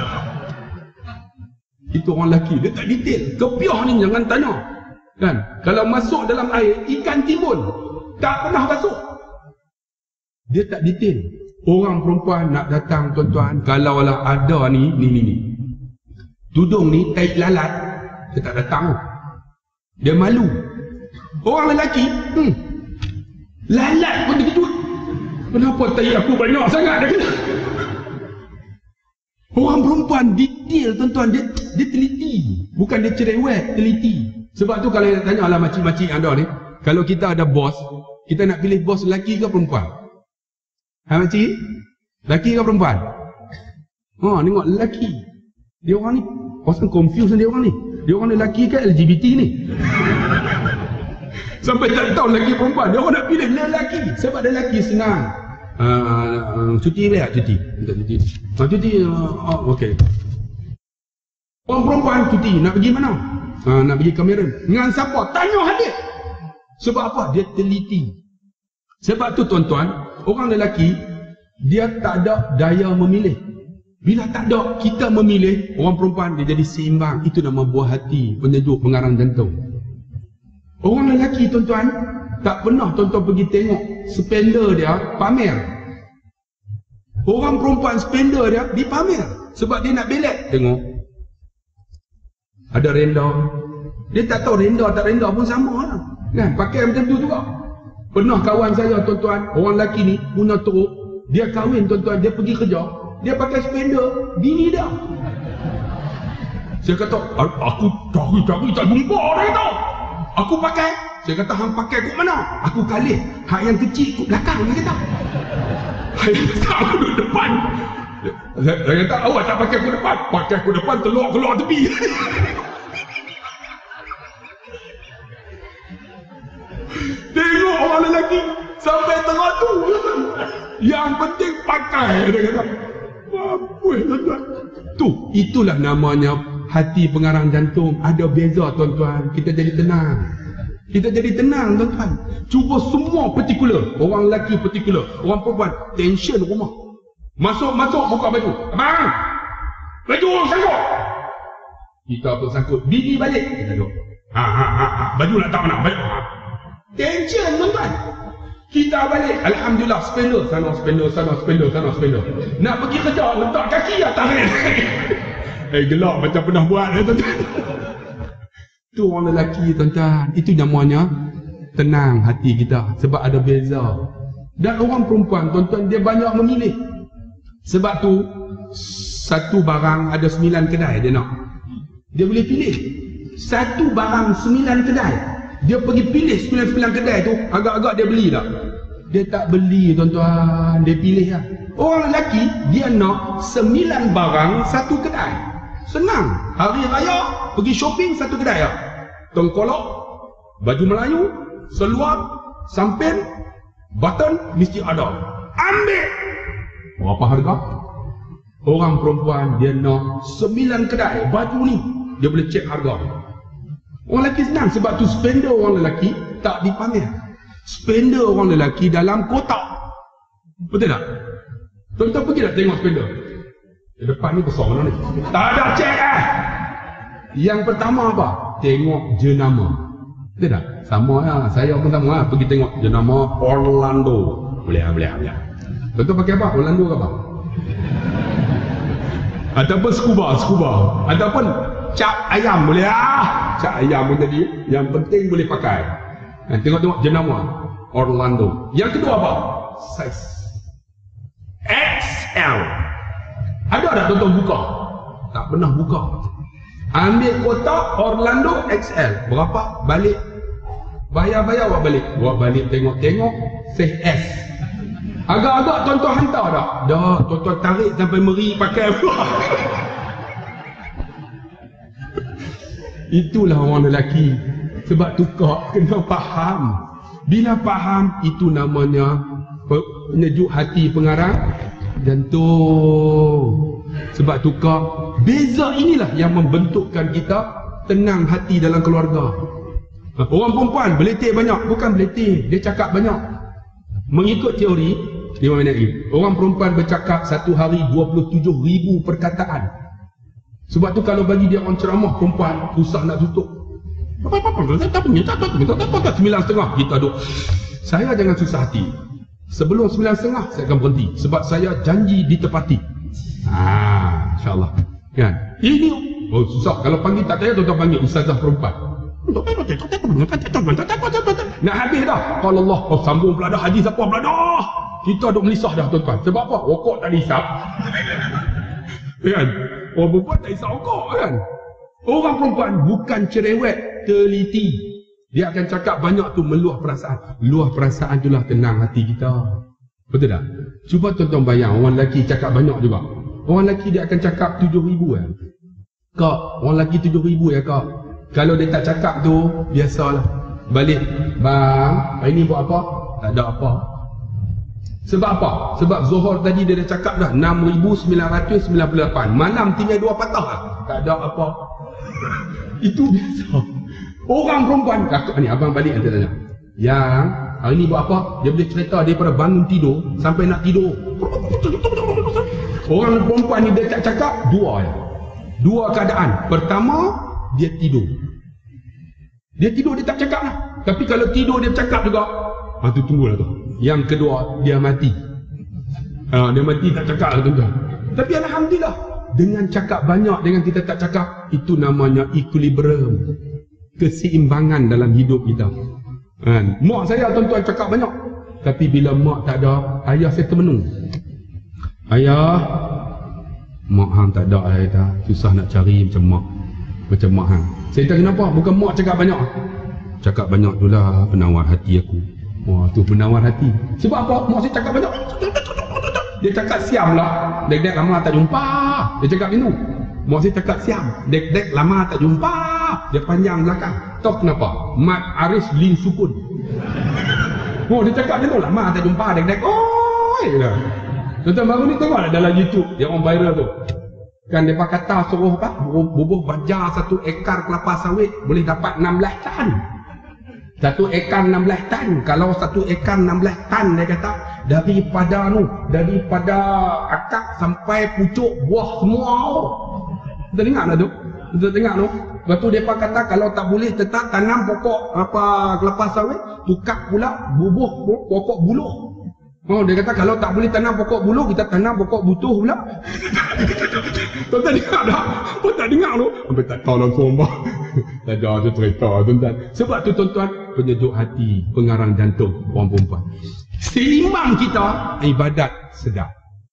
Itu orang lelaki, dia tak detail. Kepiah ni jangan tanya. Kan? Kalau masuk dalam air, ikan timbul. Tak pernah basuh. Dia tak detail. Orang perempuan nak datang tuan-tuan, kalau lah ada ni, ni ni ni. Tudung ni taik lalat, dia tak datang. Dia malu. Orang lelaki, hmm, lalat pun terkejut. Kenapa taik aku banyak sangat dia kena? Orang perempuan detail tuan-tuan, dia, dia teliti. Bukan dia cerewet, teliti. Sebab tu kalau nak tanya lah makcik-makcik yang ada ni, kalau kita ada bos, kita nak pilih bos lelaki ke perempuan? Ha makcik? Lelaki ke perempuan? Ha, tengok lelaki. Dia orang ni, pasal confuse dia orang ni. Dia orang lelaki ke L G B T ni? Sampai tak tahu lelaki perempuan. Dia orang nak pilih lelaki. Sebab lelaki senang. Uh, uh, cuti boleh tak? Cuti. Minta cuti. Ha, cuti. Uh, oh, okey. Orang perempuan cuti. Nak pergi mana? Uh, nak pergi Cameron. Dengan siapa? Tanya hadir. Sebab apa? Dia teliti. Sebab tu tuan-tuan, orang lelaki, dia tak ada daya memilih. Bila tak ada, kita memilih, orang perempuan dia jadi seimbang. Itu nama buah hati, penyejuk, pengarang jantung. Orang lelaki tuan-tuan, tak pernah tuan-tuan pergi tengok spender dia pamer. Orang perempuan spender dia dipamer. Sebab dia nak belet. Tengok. Ada renda. Dia tak tahu renda tak renda pun sama lah. Kan? Pakai macam tu juga. Pernah kawan saya tuan-tuan, orang lelaki ni punya teruk. Dia kahwin tuan-tuan, dia pergi kerja. Dia pakai spender, bini dia. Saya kata, aku cari-cari tak jumpa orang tu. Aku pakai. Saya kata, hang pakai kut mana? Aku kalih. Hak yang kecil kut belakang, dia kata. Saya kata, aku duduk depan. Saya, saya kata, awak tak pakai kut depan. Pakai kut depan, telur keluar tepi. Tengok orang lelaki sampai tengah tu. Yang penting pakai, dia kata. Apa tuan-tuan? Tu, itulah namanya hati pengarang jantung. Ada beza tuan-tuan. Kita jadi tenang. Kita jadi tenang tuan-tuan. Cuba semua partikular. Orang lelaki partikular, orang perempuan tension rumah. Masuk-masuk buka baju. Abang, baju sangkut. Kita apa sangkut? Bini balik. Kita duduk. Ha ha ha ha. Baju nak tak mana? Baju. Ha. Tension tuan-tuan. Kita balik, alhamdulillah, spender sana, spender sana, spender sana, spender. Nak pergi kerja, letak kaki atas rel. Eh, gelap macam pernah buat ya, tuan-tuan. Tu orang lelaki tuan-tuan. Itu namanya tenang hati kita. Sebab ada beza. Dan orang perempuan tuan-tuan, dia banyak memilih. Sebab tu satu barang ada sembilan kedai dia nak. Dia boleh pilih. Satu barang sembilan kedai. Dia pergi pilih sembilan-sembilan kedai tu, agak-agak dia beli tak? Dia tak beli tuan-tuan, dia pilih lah. Orang lelaki, dia nak sembilan barang satu kedai. Senang. Hari raya, pergi shopping satu kedai lah. Tengkolok, baju Melayu, seluar, sampen, button, mesti ada. Ambil! Berapa harga? Orang perempuan, dia nak sembilan kedai, baju ni. Dia boleh cek harga. Orang lelaki senang. Sebab tu spender orang lelaki tak dipamer. Spender orang lelaki dalam kotak. Betul tak? Tuan-tuan pergi tak tengok spender? Di depan ni besar mana ni? Tak ada cek eh. Yang pertama apa? Tengok jenama. Betul tak? Sama lah. Saya pun sama lah. Pergi tengok jenama Orlando. Boleh lah, boleh lah, boleh lah. Tuan-tuan pakai apa? Orlando ke apa? Ataupun scuba, scuba. Ataupun cap ayam, boleh lah. Cap ayam pun tadi. Yang penting boleh pakai. Ha, tengok-tengok jenama. Orlando. Yang kedua apa? Saiz X L. Ada tak tuan-tuan buka? Tak pernah buka. Ambil kotak Orlando X L. Berapa? Balik. Bayar-bayar buat balik. Buat balik tengok-tengok. Saiz S. Agak-agak tuan-tuan hantar tak? Dah, tuan-tuan tarik sampai meri pakai. Itulah orang lelaki. Sebab tu kau kena faham. Bila faham, itu namanya penyejuk hati pengarang jantung. Sebab tu kau, beza inilah yang membentukkan kita tenang hati dalam keluarga. Orang perempuan beletik banyak. Bukan beletik, dia cakap banyak. Mengikut teori Imam Nawawi, orang perempuan bercakap satu hari dua puluh tujuh ribu perkataan. Sebab tu kalau bagi dia orang ceramah perempuan, susah nak tutup. Apa-apa, tak punya, tak punya, tak apa, tak sembilan setengah. Kita duduk. Saya jangan susah hati. Sebelum sembilan setengah, saya akan berhenti. Sebab saya janji ditepati. Haa, insyaAllah. Kan? Ini, oh susah. Kalau panggil tak kaya, tuan-tuan panggil ustazah perempuan. Nak habis dah. Kalau Allah, oh sambung pula dah. Hadis apa pula dah. Kita duduk melisah dah tuan-tuan. Sebab apa? Rokok tak dihisap. Kan? Orang perempuan tak hisap rokok kan? Orang perempuan bukan cerewet, teliti. Dia akan cakap banyak tu meluah perasaan. Luah perasaan itulah tenang hati kita. Betul tak? Cuba tuan-tuan bayang, orang lelaki cakap banyak juga. Orang lelaki dia akan cakap tujuh ribu kan? Kak, orang lelaki tujuh ribu ya kak. Kalau dia tak cakap tu, biasalah. Balik, bang, hari ni buat apa? Tak ada apa. Sebab apa? Sebab Zuhur tadi dia dah cakap dah enam ribu sembilan ratus sembilan puluh lapan. Malam tinggal dua patah lah. Tak ada apa. Itu biasa. Orang perempuan, kakak ni abang balik nanti tanya. Yang hari ni buat apa? Dia boleh cerita daripada bangun tidur sampai nak tidur. Orang perempuan ni dia tak cakap dua ya. Dua keadaan. Pertama, dia tidur. Dia tidur dia tak cakap lah. Tapi kalau tidur dia cakap juga, ah tu tunggulah tu. Yang kedua, dia mati. Ha, dia mati tak cakap lah tuan-tuan. Tapi alhamdulillah, dengan cakap banyak, dengan kita tak cakap, itu namanya equilibrium. Keseimbangan dalam hidup kita. Ha, mak saya tuan-tuan cakap banyak. Tapi bila mak tak ada, ayah saya termenung. Ayah, mak hang tak ada ayah kata, susah nak cari macam mak. Macam mak hang. Saya tak kenapa, bukan mak cakap banyak. Cakap banyak tu lah penawar hati aku. Wah, tu penawar hati. Sebab apa? Mak saya cakap banyak. Dia cakap siam lah. Dek-dek lama tak jumpa. Dia cakap gitu. Mak saya cakap siam. Dek-dek lama tak jumpa. Dia panjang belakang. Tahu kenapa? Mat Aris Lin Sukun. Oh, dia cakap gitu. Lama tak jumpa. Dek-dek. Oh, lah. Tuan-tuan baru ni tengok lah dalam YouTube. Yang orang viral tu. Kan dia kata suruh apa? Bubuh baja satu ekar kelapa sawit boleh dapat enam belas tan. Satu ekar enam belas tan. Kalau satu ekar enam belas tan dia kata, daripada nu, daripada akar sampai pucuk buah semua. Kita dengar tak tu? Kita dengar tu? Lepas tu dia kata kalau tak boleh tetap tanam pokok apa kelapa sawit, tukar pula bubuh pokok buluh. Oh, dia kata kalau tak boleh tanam pokok buluh, kita tanam pokok butuh pula. Tuan-tuan dengar tak? Oh, tak dengar tu? Sampai tak tahu langsung apa. Tak ada, tu cerita tuan-tuan. Sebab tu tuan-tuan, penyejuk hati, pengarang jantung orang perempuan. Seimbang kita, ibadat sedap.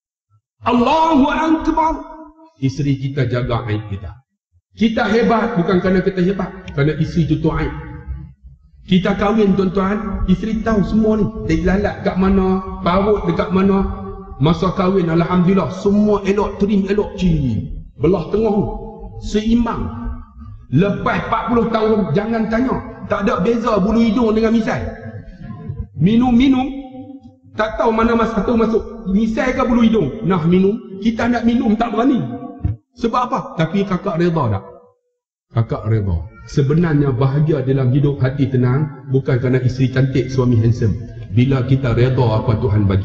Allahu Akbar. Isteri kita jaga aib kita. Kita hebat bukan kerana kita hebat, kerana isteri tutup aib. Kita kahwin tuan-tuan, isteri tahu semua ni. Dia lalat kat mana, parut dekat mana. Masa kahwin alhamdulillah semua elok, trim elok, cik. Belah tengah seimbang. Lepas empat puluh tahun jangan tanya, tak ada beza bulu hidung dengan misai. Minum-minum tak tahu mana masa satu masuk, misai ke bulu hidung. Nah minum, kita nak minum tak berani. Sebab apa? Tapi kakak reda tak? Kakak reda. Sebenarnya bahagia dalam hidup hati tenang bukan kerana isteri cantik, suami handsome. Bila kita reda apa Tuhan bagi,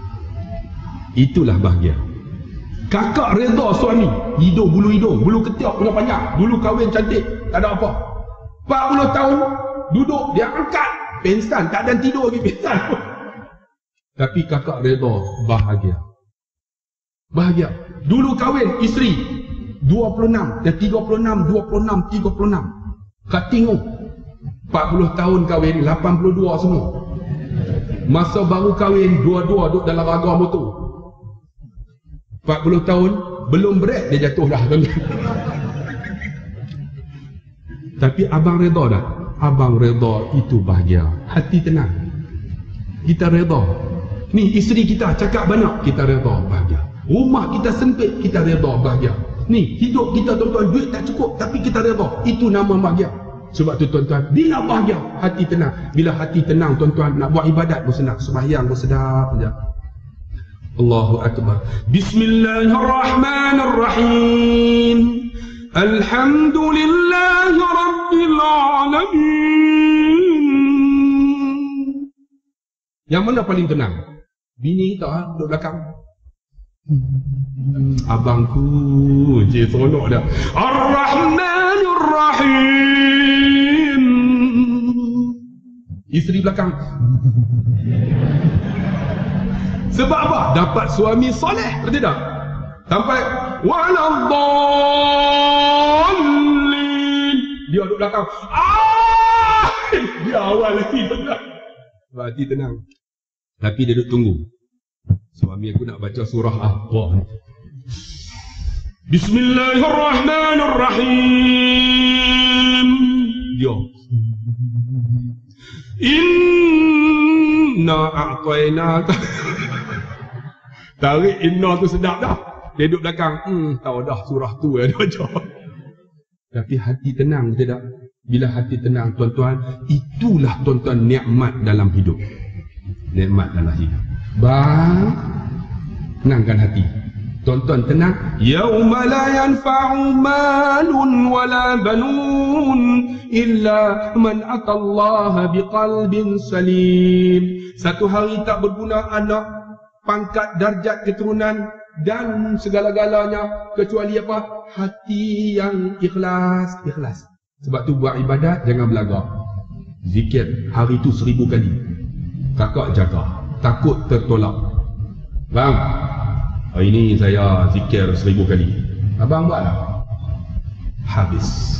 itulah bahagia. Kakak reda suami, hidung bulu hidung, bulu ketiak punya panjang, dulu kahwin cantik, tak ada apa. empat puluh tahun duduk dia angkat pensan, tak ada tidur lagi pensan. Tapi kakak reda, bahagia. Bahagia. Dulu kahwin isteri dua puluh enam, dan tiga puluh enam, dua puluh enam, tiga puluh enam. Kak tengok empat puluh tahun kahwin, lapan puluh dua semua. masa baru kahwin, dua-dua duduk dalam raga motor. empat puluh tahun, belum break, dia jatuh dah. Tapi abang reda dah. Abang reda, itu bahagia. Hati tenang. Kita reda. Ni isteri kita cakap banyak, kita reda, bahagia. Rumah kita sempit, kita reda, bahagia. Ni hidup kita tuan-tuan, duit tak cukup, tapi kita reda. Itu nama bahagia. Sebab tu tuan-tuan, bila bahagia, hati tenang. Bila hati tenang tuan-tuan, nak buat ibadat pun senang, sembahyang pun sedap saja. Allahu Akbar. Bismillahirrahmanirrahim. Alhamdulillahi Rabbil Alamin. Yang mana paling tenang? Bini kita duduk belakang. Hmm, abangku, je seronok dah. Ar-Rahmanir-Rahim. Isteri belakang. Sebab apa? Dapat suami soleh, betul tak? Sampai waladdallin. Dia duduk belakang. Ah! Dia awal lagi tenang. Hati tenang. Tapi dia duduk tunggu. Suami aku nak baca surah apa? Bismillahirrahmanirrahim. Dia. Inna a'tainaka. Tarik inna tu sedap dah. Dia duduk belakang. Hmm, tahu dah surah tu yang dia baca. Tapi hati tenang, tidak? Bila hati tenang, tuan-tuan, itulah tuan-tuan nikmat dalam hidup. Nikmat dalam hidup. Bang, tenangkan hati. Tuan-tuan tenang. Yauma la yanfa'u malun wala banun illa man atallaha biqalbin salim. Satu hari tak berguna anak, pangkat, darjat, keturunan dan segala-galanya kecuali apa? Hati yang ikhlas. Ikhlas. Sebab tu buat ibadat jangan belagak. Zikir hari tu seribu kali. Kakak jaga. Takut tertolak. Bang, hari ini saya zikir seribu kali. Abang buatlah. Habis.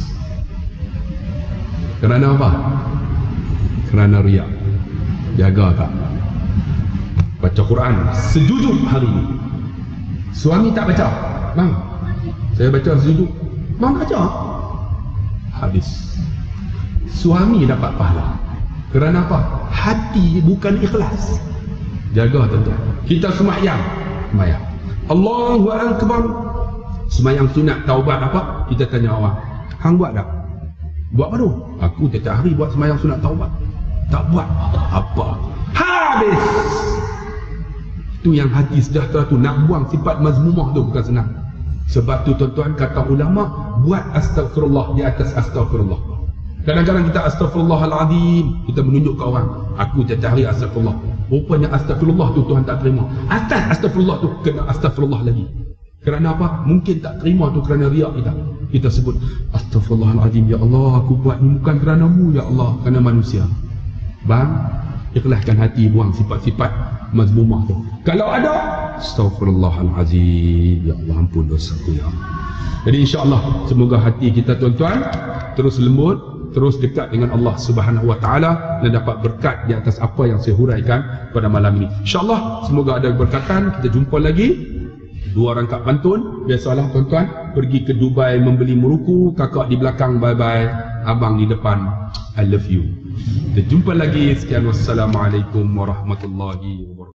Kerana apa? Kerana riak. Jaga tak? Baca Quran sejujur hari ini. Suami tak baca. Bang, saya baca sejujur. Bang baca. Habis. Suami dapat pahala. Kerana apa? Hati bukan ikhlas. Jaga tuan-tuan. Kita sembahyang. Sembahyang. Allahu Akbar. Sembahyang sunat taubat apa? Kita tanya orang. Hang buat tak? Buat apa tu? Aku tiap hari buat sembahyang sunat taubat. Tak buat apa? Habis. Itu yang hati sejahtera tu. Nak buang sifat mazmumah tu bukan senang. Sebab tu tuan-tuan kata ulama, buat astagfirullah di atas astagfirullah. Kadang-kadang kita astagfirullahaladzim, kita menunjuk ke orang, aku tiap hari astagfirullah. Rupanya astagfirullah tu Tuhan tak terima. Atas astagfirullah tu kena astagfirullah lagi. Kerana apa? Mungkin tak terima tu kerana riak kita. Kita sebut astagfirullahaladzim, ya Allah aku buat ni bukan kerana-Mu ya Allah, kerana manusia. Bang, ikhlaskan hati, buang sifat-sifat mazmumah tu. Kalau ada, astagfirullahaladzim, ya Allah ampun dosaku ya Allah. Jadi insya-Allah semoga hati kita tuan-tuan terus lembut, terus dekat dengan Allah Subhanahu Wa Taala dan dapat berkat di atas apa yang saya huraikan pada malam ini. InsyaAllah semoga ada keberkatan. Kita jumpa lagi. Dua rangkap pantun. Biasalah tuan-tuan, pergi ke Dubai membeli meruku, kakak di belakang bye bye, abang di depan I love you. Kita jumpa lagi. Sekian, wassalamualaikum warahmatullahi wabarakatuh.